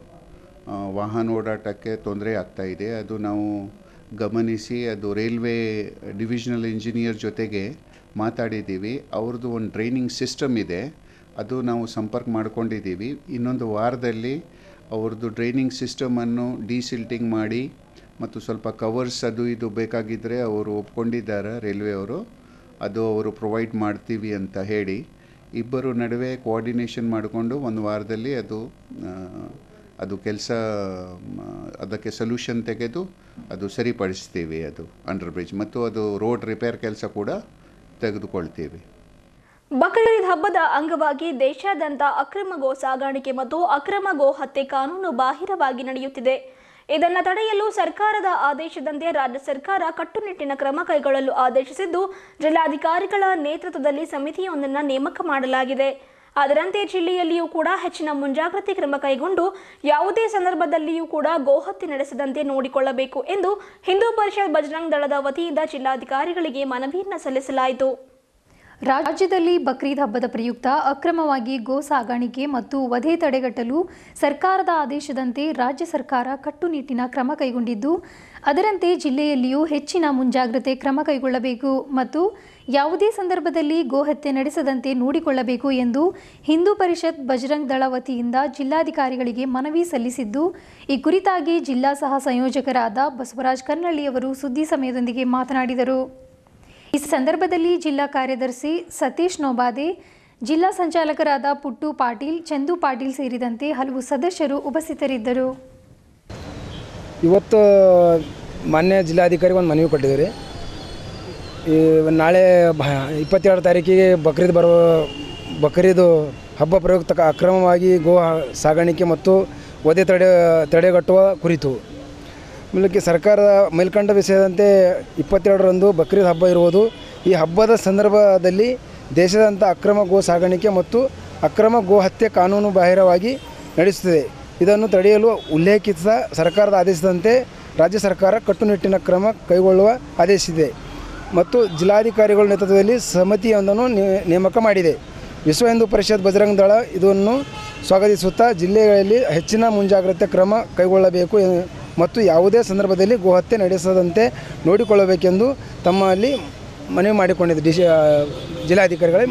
[SPEAKER 8] ವಾಹನ ಓಡಾಟಕ್ಕೆ ತೊಂದರೆ ಆಗ್ತಾ ಇದೆ. ಅದು ನಾವು ಗಮನಿಸಿ ಅದು ರೈಲ್ವೆ ಡಿವಿಷನಲ್ ಇಂಜಿನಿಯರ್ ಜೊತೆಗೆ ಮಾತಾಡಿದ್ದೀವಿ. ಅವ್ರದ್ದು ಒಂದು ಟ್ರೈನಿಂಗ್ ಸಿಸ್ಟಮ್ ಇದೆ, ಅದು ನಾವು ಸಂಪರ್ಕ ಮಾಡ್ಕೊಂಡಿದ್ದೀವಿ. ಇನ್ನೊಂದು ವಾರದಲ್ಲಿ ಅವ್ರದ್ದು ಟ್ರೈನಿಂಗ್ ಸಿಸ್ಟಮನ್ನು ಡಿಸಿಲ್ಟಿಂಗ್ ಮಾಡಿ ಮತ್ತು ಸ್ವಲ್ಪ ಕವರ್ಸ್ ಅದು ಇದು ಬೇಕಾಗಿದ್ದರೆ ಅವರು ಒಪ್ಕೊಂಡಿದ್ದಾರೆ ರೈಲ್ವೆ ಅವರು, ಅದು ಅವರು ಪ್ರೊವೈಡ್ ಮಾಡ್ತೀವಿ ಅಂತ ಹೇಳಿ ಇಬ್ಬರು ನಡುವೆ ಕೋಆರ್ಡಿನೇಷನ್ ಮಾಡಿಕೊಂಡು ಒಂದು ವಾರದಲ್ಲಿ ಅದು ಅದು ಕೆಲಸ ಅದಕ್ಕೆ ಸೊಲ್ಯೂಷನ್ ತೆಗೆದು ಅದು ಸರಿಪಡಿಸ್ತೀವಿ ಅದು ಅಂಡರ್ ಬ್ರಿಡ್ಜ್, ಮತ್ತು ಅದು ರೋಡ್ ರಿಪೇರ್ ಕೆಲಸ ಕೂಡ ತೆಗೆದುಕೊಳ್ತೀವಿ.
[SPEAKER 1] ಬಕ್ರೀದ್ ಹಬ್ಬದ ಅಂಗವಾಗಿ ದೇಶಾದ್ಯಂತ ಅಕ್ರಮ ಗೋ ಸಾಗಾಣಿಕೆ ಮತ್ತು ಅಕ್ರಮ ಗೋ ಹತ್ಯೆ ಕಾನೂನು ಬಾಹಿರವಾಗಿ ನಡೆಯುತ್ತಿದೆ. ಇದನ್ನು ತಡೆಯಲು ಸರ್ಕಾರದ ಆದೇಶದಂತೆ ರಾಜ್ಯ ಸರ್ಕಾರ ಕಟ್ಟುನಿಟ್ಟಿನ ಕ್ರಮ ಕೈಗೊಳ್ಳಲು ಆದೇಶಿಸಿದ್ದು, ಜಿಲ್ಲಾಧಿಕಾರಿಗಳ ನೇತೃತ್ವದಲ್ಲಿ ಸಮಿತಿಯೊಂದನ್ನು ನೇಮಕ ಮಾಡಲಾಗಿದೆ. ಅದರಂತೆ ಜಿಲ್ಲೆಯಲ್ಲಿಯೂ ಕೂಡ ಹೆಚ್ಚಿನ ಮುಂಜಾಗ್ರತೆ ಕ್ರಮ ಕೈಗೊಂಡು ಯಾವುದೇ ಸಂದರ್ಭದಲ್ಲಿಯೂ ಕೂಡ ಗೋಹತ್ಯೆ ನಡೆಸದಂತೆ ನೋಡಿಕೊಳ್ಳಬೇಕು ಎಂದು ಹಿಂದೂ ಪರಿಷತ್ ಬಜರಂಗ್ ದಳದ ವತಿಯಿಂದ ಜಿಲ್ಲಾಧಿಕಾರಿಗಳಿಗೆ ಮನವಿಯನ್ನು ಸಲ್ಲಿಸಲಾಯಿತು.
[SPEAKER 2] ರಾಜ್ಯದಲ್ಲಿ ಬಕ್ರೀದ್ ಹಬ್ಬದ ಪ್ರಯುಕ್ತ ಅಕ್ರಮವಾಗಿ ಗೋ ಸಾಗಾಣಿಕೆ ಮತ್ತು ವಧೆ ತಡೆಗಟ್ಟಲು ಸರ್ಕಾರದ ಆದೇಶದಂತೆ ರಾಜ್ಯ ಸರ್ಕಾರ ಕಟ್ಟುನಿಟ್ಟಿನ ಕ್ರಮ ಕೈಗೊಂಡಿದ್ದು, ಅದರಂತೆ ಜಿಲ್ಲೆಯಲ್ಲಿಯೂ ಹೆಚ್ಚಿನ ಮುಂಜಾಗ್ರತೆ ಕ್ರಮ ಕೈಗೊಳ್ಳಬೇಕು ಮತ್ತು ಯಾವುದೇ ಸಂದರ್ಭದಲ್ಲಿ ಗೋಹತ್ಯೆ ನಡೆಸದಂತೆ ನೋಡಿಕೊಳ್ಳಬೇಕು ಎಂದು ಹಿಂದೂ ಪರಿಷತ್ ಬಜರಂಗ್ ದಳ ವತಿಯಿಂದ ಜಿಲ್ಲಾಧಿಕಾರಿಗಳಿಗೆ ಮನವಿ ಸಲ್ಲಿಸಿದ್ದು, ಈ ಕುರಿತಾಗಿ ಜಿಲ್ಲಾ ಸಹ ಸಂಯೋಜಕರಾದ ಬಸವರಾಜ್ ಕನ್ನಳ್ಳಿಯವರು ಸುದ್ದಿ ಸಮಯದೊಂದಿಗೆ ಮಾತನಾಡಿದರು. ಈ ಸಂದರ್ಭದಲ್ಲಿ ಜಿಲ್ಲಾ ಕಾರ್ಯದರ್ಶಿ ಸತೀಶ್ ನೋಬಾದೆ, ಜಿಲ್ಲಾ ಸಂಚಾಲಕರಾದ ಪುಟ್ಟು ಪಾಟೀಲ್, ಚಂದು ಪಾಟೀಲ್ ಸೇರಿದಂತೆ ಹಲವು ಸದಸ್ಯರು ಉಪಸ್ಥಿತರಿದ್ದರು.
[SPEAKER 9] ಇವತ್ತು ಮಾನ್ಯ ಜಿಲ್ಲಾಧಿಕಾರಿ ಒಂದು ಮನವಿ ಕೊಟ್ಟಿದ್ದಾರೆ. ಈ ನಾಳೆ ಇಪ್ಪತ್ತೆರಡು ತಾರೀಕಿಗೆ ಬಕ್ರೀದ್ ಬರುವ ಬಕ್ರೀದು ಹಬ್ಬ ಪ್ರಯುಕ್ತ ಅಕ್ರಮವಾಗಿ ಗೋ ಸಾಗಾಣಿಕೆ ಮತ್ತು ವಧೆ ತಡೆ ತಡೆಗಟ್ಟುವ ಕುರಿತು ಮೂಲಕ ಸರ್ಕಾರದ ಮೇಲ್ಕಂಡ ವಿಷಯದಂತೆ ಇಪ್ಪತ್ತೆರಡರಂದು ಬಕ್ರೀದ್ ಹಬ್ಬ ಇರುವುದು. ಈ ಹಬ್ಬದ ಸಂದರ್ಭದಲ್ಲಿ ದೇಶಾದ್ಯಂತ ಅಕ್ರಮ ಗೋ ಸಾಗಾಣಿಕೆ ಮತ್ತು ಅಕ್ರಮ ಗೋ ಹತ್ಯೆ ಕಾನೂನು ಬಾಹಿರವಾಗಿ ನಡೆಸುತ್ತಿದೆ. ಇದನ್ನು ತಡೆಯಲು ಉಲ್ಲೇಖಿಸಿದ ಸರ್ಕಾರದ ಆದೇಶದಂತೆ ರಾಜ್ಯ ಸರ್ಕಾರ ಕಟ್ಟುನಿಟ್ಟಿನ ಕ್ರಮ ಕೈಗೊಳ್ಳುವ ಆದೇಶಿಸಿದೆ ಮತ್ತು ಜಿಲ್ಲಾಧಿಕಾರಿಗಳ ನೇತೃತ್ವದಲ್ಲಿ ಸಮಿತಿಯೊಂದನ್ನು ನೇಮಕ ಮಾಡಿದೆ. ವಿಶ್ವ ಹಿಂದೂ ಪರಿಷತ್ ಬಜರಂಗ್ ದಳ ಇದನ್ನು ಸ್ವಾಗತಿಸುತ್ತಾ ಜಿಲ್ಲೆಗಳಲ್ಲಿ ಹೆಚ್ಚಿನ ಮುಂಜಾಗ್ರತೆ ಕ್ರಮ ಕೈಗೊಳ್ಳಬೇಕು ಮತ್ತು ಯಾವುದೇ ಸಂದರ್ಭದಲ್ಲಿ ಗೋಹತ್ಯೆ ನಡೆಸದಂತೆ ನೋಡಿಕೊಳ್ಳಬೇಕೆಂದು ತಮ್ಮಲ್ಲಿ ಮನವಿ ಮಾಡಿಕೊಂಡಿದ್ದು ಡಿ ಸಿ ಜಿಲ್ಲಾಧಿಕಾರಿಗಳೇ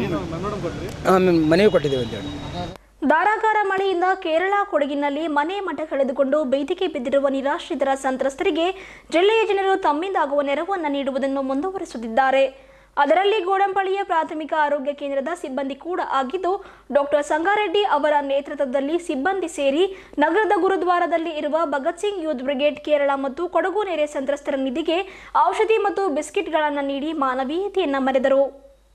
[SPEAKER 9] ಮನವಿ ಕೊಟ್ಟಿದ್ದೇವೆ ಅಂತೇಳಿ.
[SPEAKER 1] ಧಾರಾಕಾರ ಮಳೆಯಿಂದ ಕೇರಳ ಕೊಡಗಿನಲ್ಲಿ ಮನೆ ಮಠ ಕಳೆದುಕೊಂಡು ಬೇದಿಗೆ ಬಿದ್ದಿರುವ ನಿರಾಶ್ರಿತರ ಸಂತ್ರಸ್ತರಿಗೆ ಜಿಲ್ಲೆಯ ಜನರು ತಮ್ಮಿಂದಾಗುವ ನೆರವನ್ನು ನೀಡುವುದನ್ನು ಮುಂದುವರಿಸುತ್ತಿದ್ದಾರೆ. ಅದರಲ್ಲಿ ಗೋಡಂಪಳ್ಳಿಯ ಪ್ರಾಥಮಿಕ ಆರೋಗ್ಯ ಕೇಂದ್ರದ ಸಿಬ್ಬಂದಿ ಕೂಡ ಆಗಿದ್ದು, ಡಾಕ್ಟರ್ ಸಂಗಾರೆಡ್ಡಿ ಅವರ ನೇತೃತ್ವದಲ್ಲಿ ಸಿಬ್ಬಂದಿ ಸೇರಿ ನಗರದ ಗುರುದ್ವಾರದಲ್ಲಿ ಇರುವ ಭಗತ್ ಸಿಂಗ್ ಯೂತ್ ಬ್ರಿಗೇಡ್ ಕೇರಳ ಮತ್ತು ಕೊಡಗು ನೆರೆ ಸಂತ್ರಸ್ತರ ನಿಧಿಗೆ ಔಷಧಿ ಮತ್ತು ಬಿಸ್ಕಿಟ್ಗಳನ್ನು ನೀಡಿ ಮಾನವೀಯತೆಯನ್ನು ಮೆರೆದರು.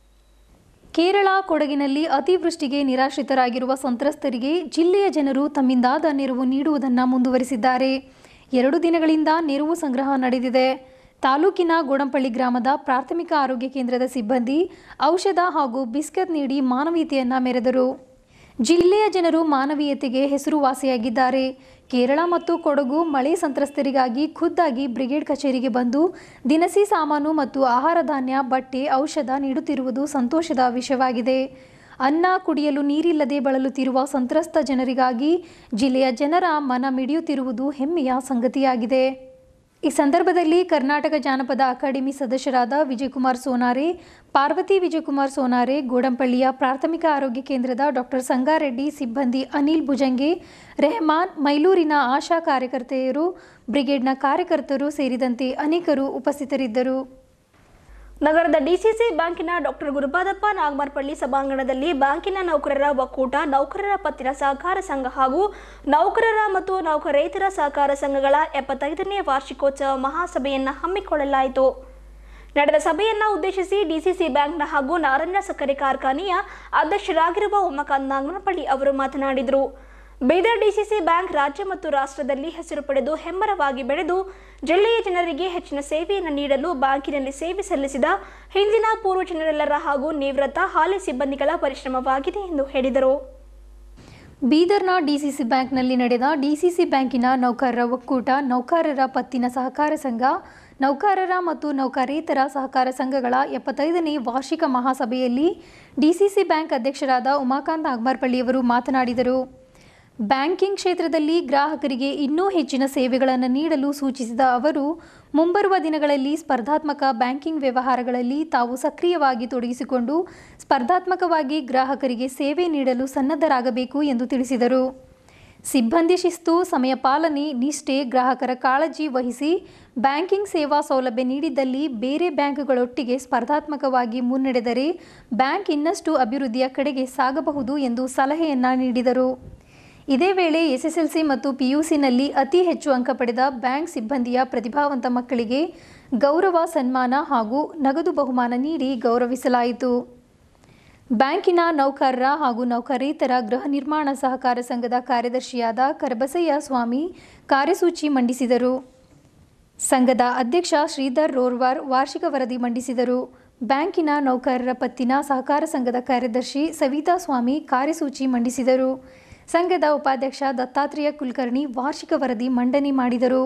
[SPEAKER 2] ಕೇರಳ ಕೊಡಗಿನಲ್ಲಿ ಅತಿವೃಷ್ಟಿಗೆ ನಿರಾಶ್ರಿತರಾಗಿರುವ ಸಂತ್ರಸ್ತರಿಗೆ ಜಿಲ್ಲೆಯ ಜನರು ತಮ್ಮಿಂದಾದ ನೆರವು ನೀಡುವುದನ್ನು ಮುಂದುವರಿಸಿದ್ದಾರೆ. ಎರಡು ದಿನಗಳಿಂದ ನೆರವು ಸಂಗ್ರಹ ನಡೆದಿದೆ. ತಾಲೂಕಿನ ಗೋಡಂಪಳ್ಳಿ ಗ್ರಾಮದ ಪ್ರಾಥಮಿಕ ಆರೋಗ್ಯ ಕೇಂದ್ರದ ಸಿಬ್ಬಂದಿ ಔಷಧ ಹಾಗೂ ಬಿಸ್ಕತ್ ನೀಡಿ ಮಾನವೀಯತೆಯನ್ನು ಮೆರೆದರು. ಜಿಲ್ಲೆಯ ಜನರು ಮಾನವೀಯತೆಗೆ ಹೆಸರುವಾಸಿಯಾಗಿದ್ದಾರೆ. ಕೇರಳ ಮತ್ತು ಕೊಡಗು ಮಳೆ ಸಂತ್ರಸ್ತರಿಗಾಗಿ ಖುದ್ದಾಗಿ ಬ್ರಿಗೇಡ್ ಕಚೇರಿಗೆ ಬಂದು ದಿನಸಿ ಸಾಮಾನು ಮತ್ತು ಆಹಾರ ಧಾನ್ಯ, ಬಟ್ಟೆ, ಔಷಧ ನೀಡುತ್ತಿರುವುದು ಸಂತೋಷದ ವಿಷಯವಾಗಿದೆ. ಅನ್ನ ಕುಡಿಯಲು ನೀರಿಲ್ಲದೆ ಬಳಲುತ್ತಿರುವ ಸಂತ್ರಸ್ತ ಜನರಿಗಾಗಿ ಜಿಲ್ಲೆಯ ಜನರ ಮನ ಮಿಡಿಯುತ್ತಿರುವುದು ಹೆಮ್ಮೆಯ ಸಂಗತಿಯಾಗಿದೆ. ಈ ಸಂದರ್ಭದಲ್ಲಿ ಕರ್ನಾಟಕ ಜಾನಪದ ಅಕಾಡೆಮಿ ಸದಸ್ಯರಾದ ವಿಜಯಕುಮಾರ್ ಸೋನಾರೆ, ಪಾರ್ವತಿ ವಿಜಯಕುಮಾರ್ ಸೋನಾರೆ, ಗೋಡಂಪಳ್ಳಿಯ ಪ್ರಾಥಮಿಕ ಆರೋಗ್ಯ ಕೇಂದ್ರದ ಡಾಕ್ಟರ್ ಸಂಗಾರೆಡ್ಡಿ ಸಿಬ್ಬಂದಿ ಅನಿಲ್ ಭುಜಂಗೆ, ರೆಹಮಾನ್, ಮೈಲೂರಿನ ಆಶಾ ಕಾರ್ಯಕರ್ತೆಯರು, ಬ್ರಿಗೇಡ್ನ ಕಾರ್ಯಕರ್ತರು ಸೇರಿದಂತೆ ಅನೇಕರು ಉಪಸ್ಥಿತರಿದ್ದರು.
[SPEAKER 1] ನಗರದ ಡಿಸಿಸಿ ಬ್ಯಾಂಕಿನ ಡಾಕ್ಟರ್ ಗುರುಪಾದಪ್ಪ ನಾಗಮಾರ್ಪಳ್ಳಿ ಸಭಾಂಗಣದಲ್ಲಿ ಬ್ಯಾಂಕಿನ ನೌಕರರ ಒಕ್ಕೂಟ, ನೌಕರರ ಪತ್ತಿನ ಸಹಕಾರ ಸಂಘ ಹಾಗೂ ನೌಕರರ ಮತ್ತು ನೌಕರೇತರ ಸಹಕಾರ ಸಂಘಗಳ ಎಪ್ಪತ್ತೈದನೇ ವಾರ್ಷಿಕೋತ್ಸವ ಮಹಾಸಭೆಯನ್ನು ಹಮ್ಮಿಕೊಳ್ಳಲಾಯಿತು. ನಡೆದ ಸಭೆಯನ್ನು ಉದ್ದೇಶಿಸಿ ಡಿಸಿಸಿ ಬ್ಯಾಂಕ್ನ ಹಾಗೂ ನಾರಣ್ಯ ಸಕ್ಕರೆ ಕಾರ್ಖಾನೆಯ ಅಧ್ಯಕ್ಷರಾಗಿರುವ ಉಮಾಕಾಂತ್ ನಾಗಮನಪಳ್ಳಿ ಅವರು ಮಾತನಾಡಿದರು. ಬೀದರ್ ಡಿಸಿಸಿ ಬ್ಯಾಂಕ್ ರಾಜ್ಯ ಮತ್ತು ರಾಷ್ಟ್ರದಲ್ಲಿ ಹೆಸರು ಪಡೆದು ಹೆಮ್ಮರವಾಗಿ ಬೆಳೆದು ಜಿಲ್ಲೆಯ ಜನರಿಗೆ ಹೆಚ್ಚಿನ ಸೇವೆಯನ್ನು ನೀಡಲು ಬ್ಯಾಂಕಿನಲ್ಲಿ ಸೇವೆ ಸಲ್ಲಿಸಿದ ಹಿಂದಿನ ಪೂರ್ವ ಜನರೆಲ್ಲರ ಹಾಗೂ ನಿವೃತ್ತ ಹಾಲಿ ಸಿಬ್ಬಂದಿಗಳ ಪರಿಶ್ರಮವಾಗಿದೆ ಎಂದು ಹೇಳಿದರು.
[SPEAKER 2] ಬೀದರ್ನ ಡಿಸಿಸಿ ಬ್ಯಾಂಕ್ನಲ್ಲಿ ನಡೆದ ಡಿಸಿಸಿ ಬ್ಯಾಂಕಿನ ನೌಕರರ ಒಕ್ಕೂಟ, ನೌಕರರ ಪತ್ತಿನ ಸಹಕಾರ ಸಂಘ, ನೌಕರರ ಮತ್ತು ನೌಕರೇತರ ಸಹಕಾರ ಸಂಘಗಳ ಎಪ್ಪತ್ತೈದನೇ ವಾರ್ಷಿಕ ಮಹಾಸಭೆಯಲ್ಲಿ ಡಿಸಿಸಿ ಬ್ಯಾಂಕ್ ಅಧ್ಯಕ್ಷರಾದ ಉಮಾಕಾಂತ್ ನಾಗಮಾರ್ಪಳ್ಳಿಯವರು ಮಾತನಾಡಿದರು. ಬ್ಯಾಂಕಿಂಗ್ ಕ್ಷೇತ್ರದಲ್ಲಿ ಗ್ರಾಹಕರಿಗೆ ಇನ್ನೂ ಹೆಚ್ಚಿನ ಸೇವೆಗಳನ್ನು ನೀಡಲು ಸೂಚಿಸಿದ ಅವರು, ಮುಂಬರುವ ದಿನಗಳಲ್ಲಿ ಸ್ಪರ್ಧಾತ್ಮಕ ಬ್ಯಾಂಕಿಂಗ್ ವ್ಯವಹಾರಗಳಲ್ಲಿ ತಾವು ಸಕ್ರಿಯವಾಗಿ ತೊಡಗಿಸಿಕೊಂಡು ಸ್ಪರ್ಧಾತ್ಮಕವಾಗಿ ಗ್ರಾಹಕರಿಗೆ ಸೇವೆ ನೀಡಲು ಸನ್ನದ್ಧರಾಗಬೇಕು ಎಂದು ತಿಳಿಸಿದರು. ಸಿಬ್ಬಂದಿ ಶಿಸ್ತು, ಸಮಯ ಪಾಲನೆ, ನಿಷ್ಠೆ, ಗ್ರಾಹಕರ ಕಾಳಜಿ ವಹಿಸಿ ಬ್ಯಾಂಕಿಂಗ್ ಸೇವಾ ಸೌಲಭ್ಯ ನೀಡಿದ್ದಲ್ಲಿ ಬೇರೆ ಬ್ಯಾಂಕ್ಗಳೊಟ್ಟಿಗೆ ಸ್ಪರ್ಧಾತ್ಮಕವಾಗಿ ಮುನ್ನಡೆದರೆ ಬ್ಯಾಂಕ್ ಇನ್ನಷ್ಟು ಅಭಿವೃದ್ಧಿಯ ಕಡೆಗೆ ಸಾಗಬಹುದು ಎಂದು ಸಲಹೆಯನ್ನ ನೀಡಿದರು. ಇದೇ ವೇಳೆ ಎಸ್ಎಸ್ಎಲ್ಸಿ ಮತ್ತು ಪಿಯುಸಿನಲ್ಲಿ ಅತಿ ಹೆಚ್ಚು ಅಂಕ ಪಡೆದ ಬ್ಯಾಂಕ್ ಸಿಬ್ಬಂದಿಯ ಪ್ರತಿಭಾವಂತ ಮಕ್ಕಳಿಗೆ ಗೌರವ ಸನ್ಮಾನ ಹಾಗೂ ನಗದು ಬಹುಮಾನ ನೀಡಿ ಗೌರವಿಸಲಾಯಿತು. ಬ್ಯಾಂಕಿನ ನೌಕರರ ಹಾಗೂ ನೌಕರೇತರ ಗೃಹ ನಿರ್ಮಾಣ ಸಹಕಾರ ಸಂಘದ ಕಾರ್ಯದರ್ಶಿಯಾದ ಕರಬಸಯ್ಯ ಸ್ವಾಮಿ ಕಾರ್ಯಸೂಚಿ ಮಂಡಿಸಿದರು. ಸಂಘದ ಅಧ್ಯಕ್ಷ ಶ್ರೀಧರ್ ರೋರ್ವಾರ್ ವಾರ್ಷಿಕ ವರದಿ ಮಂಡಿಸಿದರು. ಬ್ಯಾಂಕಿನ ನೌಕರರ ಪತ್ತಿನ ಸಹಕಾರ ಸಂಘದ ಕಾರ್ಯದರ್ಶಿ ಸವಿತಾ ಸ್ವಾಮಿ ಕಾರ್ಯಸೂಚಿ ಮಂಡಿಸಿದರು. ಸಂಘದ ಉಪಾಧ್ಯಕ್ಷ ದತ್ತಾತ್ರೇಯ ಕುಲಕರ್ಣಿ ವಾರ್ಷಿಕ ವರದಿ ಮಂಡನೆ ಮಾಡಿದರು.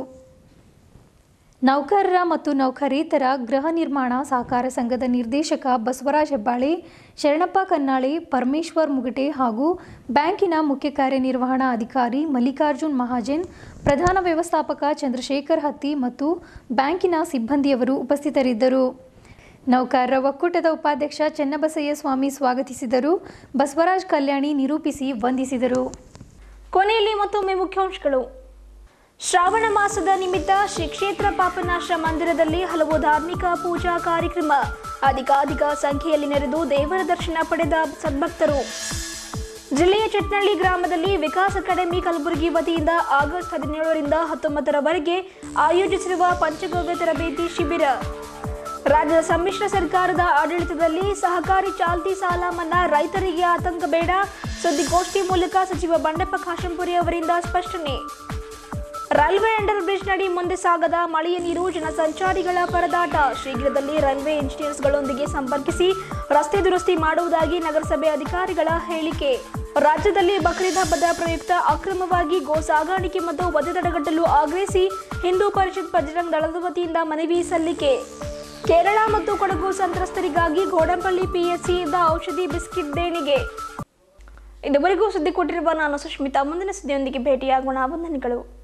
[SPEAKER 2] ನೌಕರರ ಮತ್ತು ನೌಕರೇತರ ಗೃಹ ನಿರ್ಮಾಣ ಸಹಕಾರ ಸಂಘದ ನಿರ್ದೇಶಕ ಬಸವರಾಜ್ ಹೆಬ್ಬಾಳೆ, ಶರಣಪ್ಪ ಕನ್ನಾಳೆ, ಪರಮೇಶ್ವರ್ ಮುಗಟೆ ಹಾಗೂ ಬ್ಯಾಂಕಿನ ಮುಖ್ಯ ಕಾರ್ಯನಿರ್ವಹಣಾ ಅಧಿಕಾರಿ ಮಲ್ಲಿಕಾರ್ಜುನ್ ಮಹಾಜನ್, ಪ್ರಧಾನ ವ್ಯವಸ್ಥಾಪಕ ಚಂದ್ರಶೇಖರ್ ಹತ್ತಿ ಮತ್ತು ಬ್ಯಾಂಕಿನ ಸಿಬ್ಬಂದಿಯವರು ಉಪಸ್ಥಿತರಿದ್ದರು. ನೌಕರರ ಒಕ್ಕೂಟದ ಉಪಾಧ್ಯಕ್ಷ ಚೆನ್ನಬಸಯ್ಯ ಸ್ವಾಮಿ ಸ್ವಾಗತಿಸಿದರು. ಬಸವರಾಜ್ ಕಲ್ಯಾಣಿ ನಿರೂಪಿಸಿ ವಂದಿಸಿದರು.
[SPEAKER 1] ಕೊನೆಯಲ್ಲಿ ಮತ್ತೊಮ್ಮೆ ಮುಖ್ಯಾಂಶಗಳು. ಶ್ರಾವಣ ಮಾಸದ ನಿಮಿತ್ತ ಶ್ರೀ ಕ್ಷೇತ್ರ ಪಾಪನಾಶ ಮಂದಿರದಲ್ಲಿ ಹಲವು ಧಾರ್ಮಿಕ ಪೂಜಾ ಕಾರ್ಯಕ್ರಮ. ಅಧಿಕಾಧಿಕ ಸಂಖ್ಯೆಯಲ್ಲಿ ನೆರೆದು ದೇವರ ದರ್ಶನ ಪಡೆದ ಸದ್ಭಕ್ತರು. ಜಿಲ್ಲೆಯ ಚಟ್ನಳ್ಳಿ ಗ್ರಾಮದಲ್ಲಿ ವಿಕಾಸ್ ಅಕಾಡೆಮಿ ಕಲಬುರಗಿ ವತಿಯಿಂದ ಆಗಸ್ಟ್ ಹದಿನೇಳರಿಂದ ಹತ್ತೊಂಬತ್ತರವರೆಗೆ ಆಯೋಜಿಸಿರುವ ಪಂಚಗವ್ಯ ತರಬೇತಿ ಶಿಬಿರ. ರಾಜ್ಯದ ಸಮ್ಮಿಶ್ರ ಸರ್ಕಾರದ ಆಡಳಿತದಲ್ಲಿ ಸಹಕಾರಿ ಚಾಲ್ತಿ ಸಾಲ ಮನ್ನಾ, ರೈತರಿಗೆ ಆತಂಕ ಬೇಡ. ಸುದ್ದಿಗೋಷ್ಠಿ ಮೂಲಕ ಸಚಿವ ಬಂಡೆಪ್ಪ ಕಾಶೆಂಪುರಿ ಅವರಿಂದ ಸ್ಪಷ್ಟನೆ. ರೈಲ್ವೆ ಅಂಡರ್ ಬ್ರಿಡ್ಜ್ ನಡಿ ಮುಂದೆ ಸಾಗದ ಮಳೆಯ ನೀರು, ಜನಸಂಚಾರಿಗಳ ಪರದಾಟ. ಶೀಘ್ರದಲ್ಲಿ ರೈಲ್ವೆ ಇಂಜಿನಿಯರ್ಸ್ಗಳೊಂದಿಗೆ ಸಂಪರ್ಕಿಸಿ ರಸ್ತೆ ದುರಸ್ತಿ ಮಾಡುವುದಾಗಿ ನಗರಸಭೆ ಅಧಿಕಾರಿಗಳ ಹೇಳಿಕೆ. ರಾಜ್ಯದಲ್ಲಿ ಬಕ್ರೀದ್ ಹಬ್ಬದ ಪ್ರಯುಕ್ತ ಅಕ್ರಮವಾಗಿ ಗೋ ಸಾಗಾಣಿಕೆ ಮತ್ತು ವಧೆ ತಡೆಗಟ್ಟಲು ಆಗ್ರಹಿಸಿ ಹಿಂದೂ ಪರಿಷತ್ ಬಜರಂಗ್ ದಳದ ವತಿಯಿಂದ ಮನವಿ ಸಲ್ಲಿಕೆ. ಕೇರಳ ಮತ್ತು ಕೊಡಗು ಸಂತ್ರಸ್ತರಿಗಾಗಿ ಗೋಡಂಪಳ್ಳಿ ಪಿಎಸ್ಸಿಯಿಂದ ಔಷಧಿ ಬಿಸ್ಕಿಟ್ ದೇಣಿಗೆ. ಇದುವರೆಗೂ ಸುದ್ದಿ ಕೊಟ್ಟಿರುವ ನಾನು ಸುಷ್ಮಿತಾ. ಮುಂದಿನ ಸುದ್ದಿಯೊಂದಿಗೆ ಭೇಟಿಯಾಗೋಣ. ವಂದನೆಗಳು.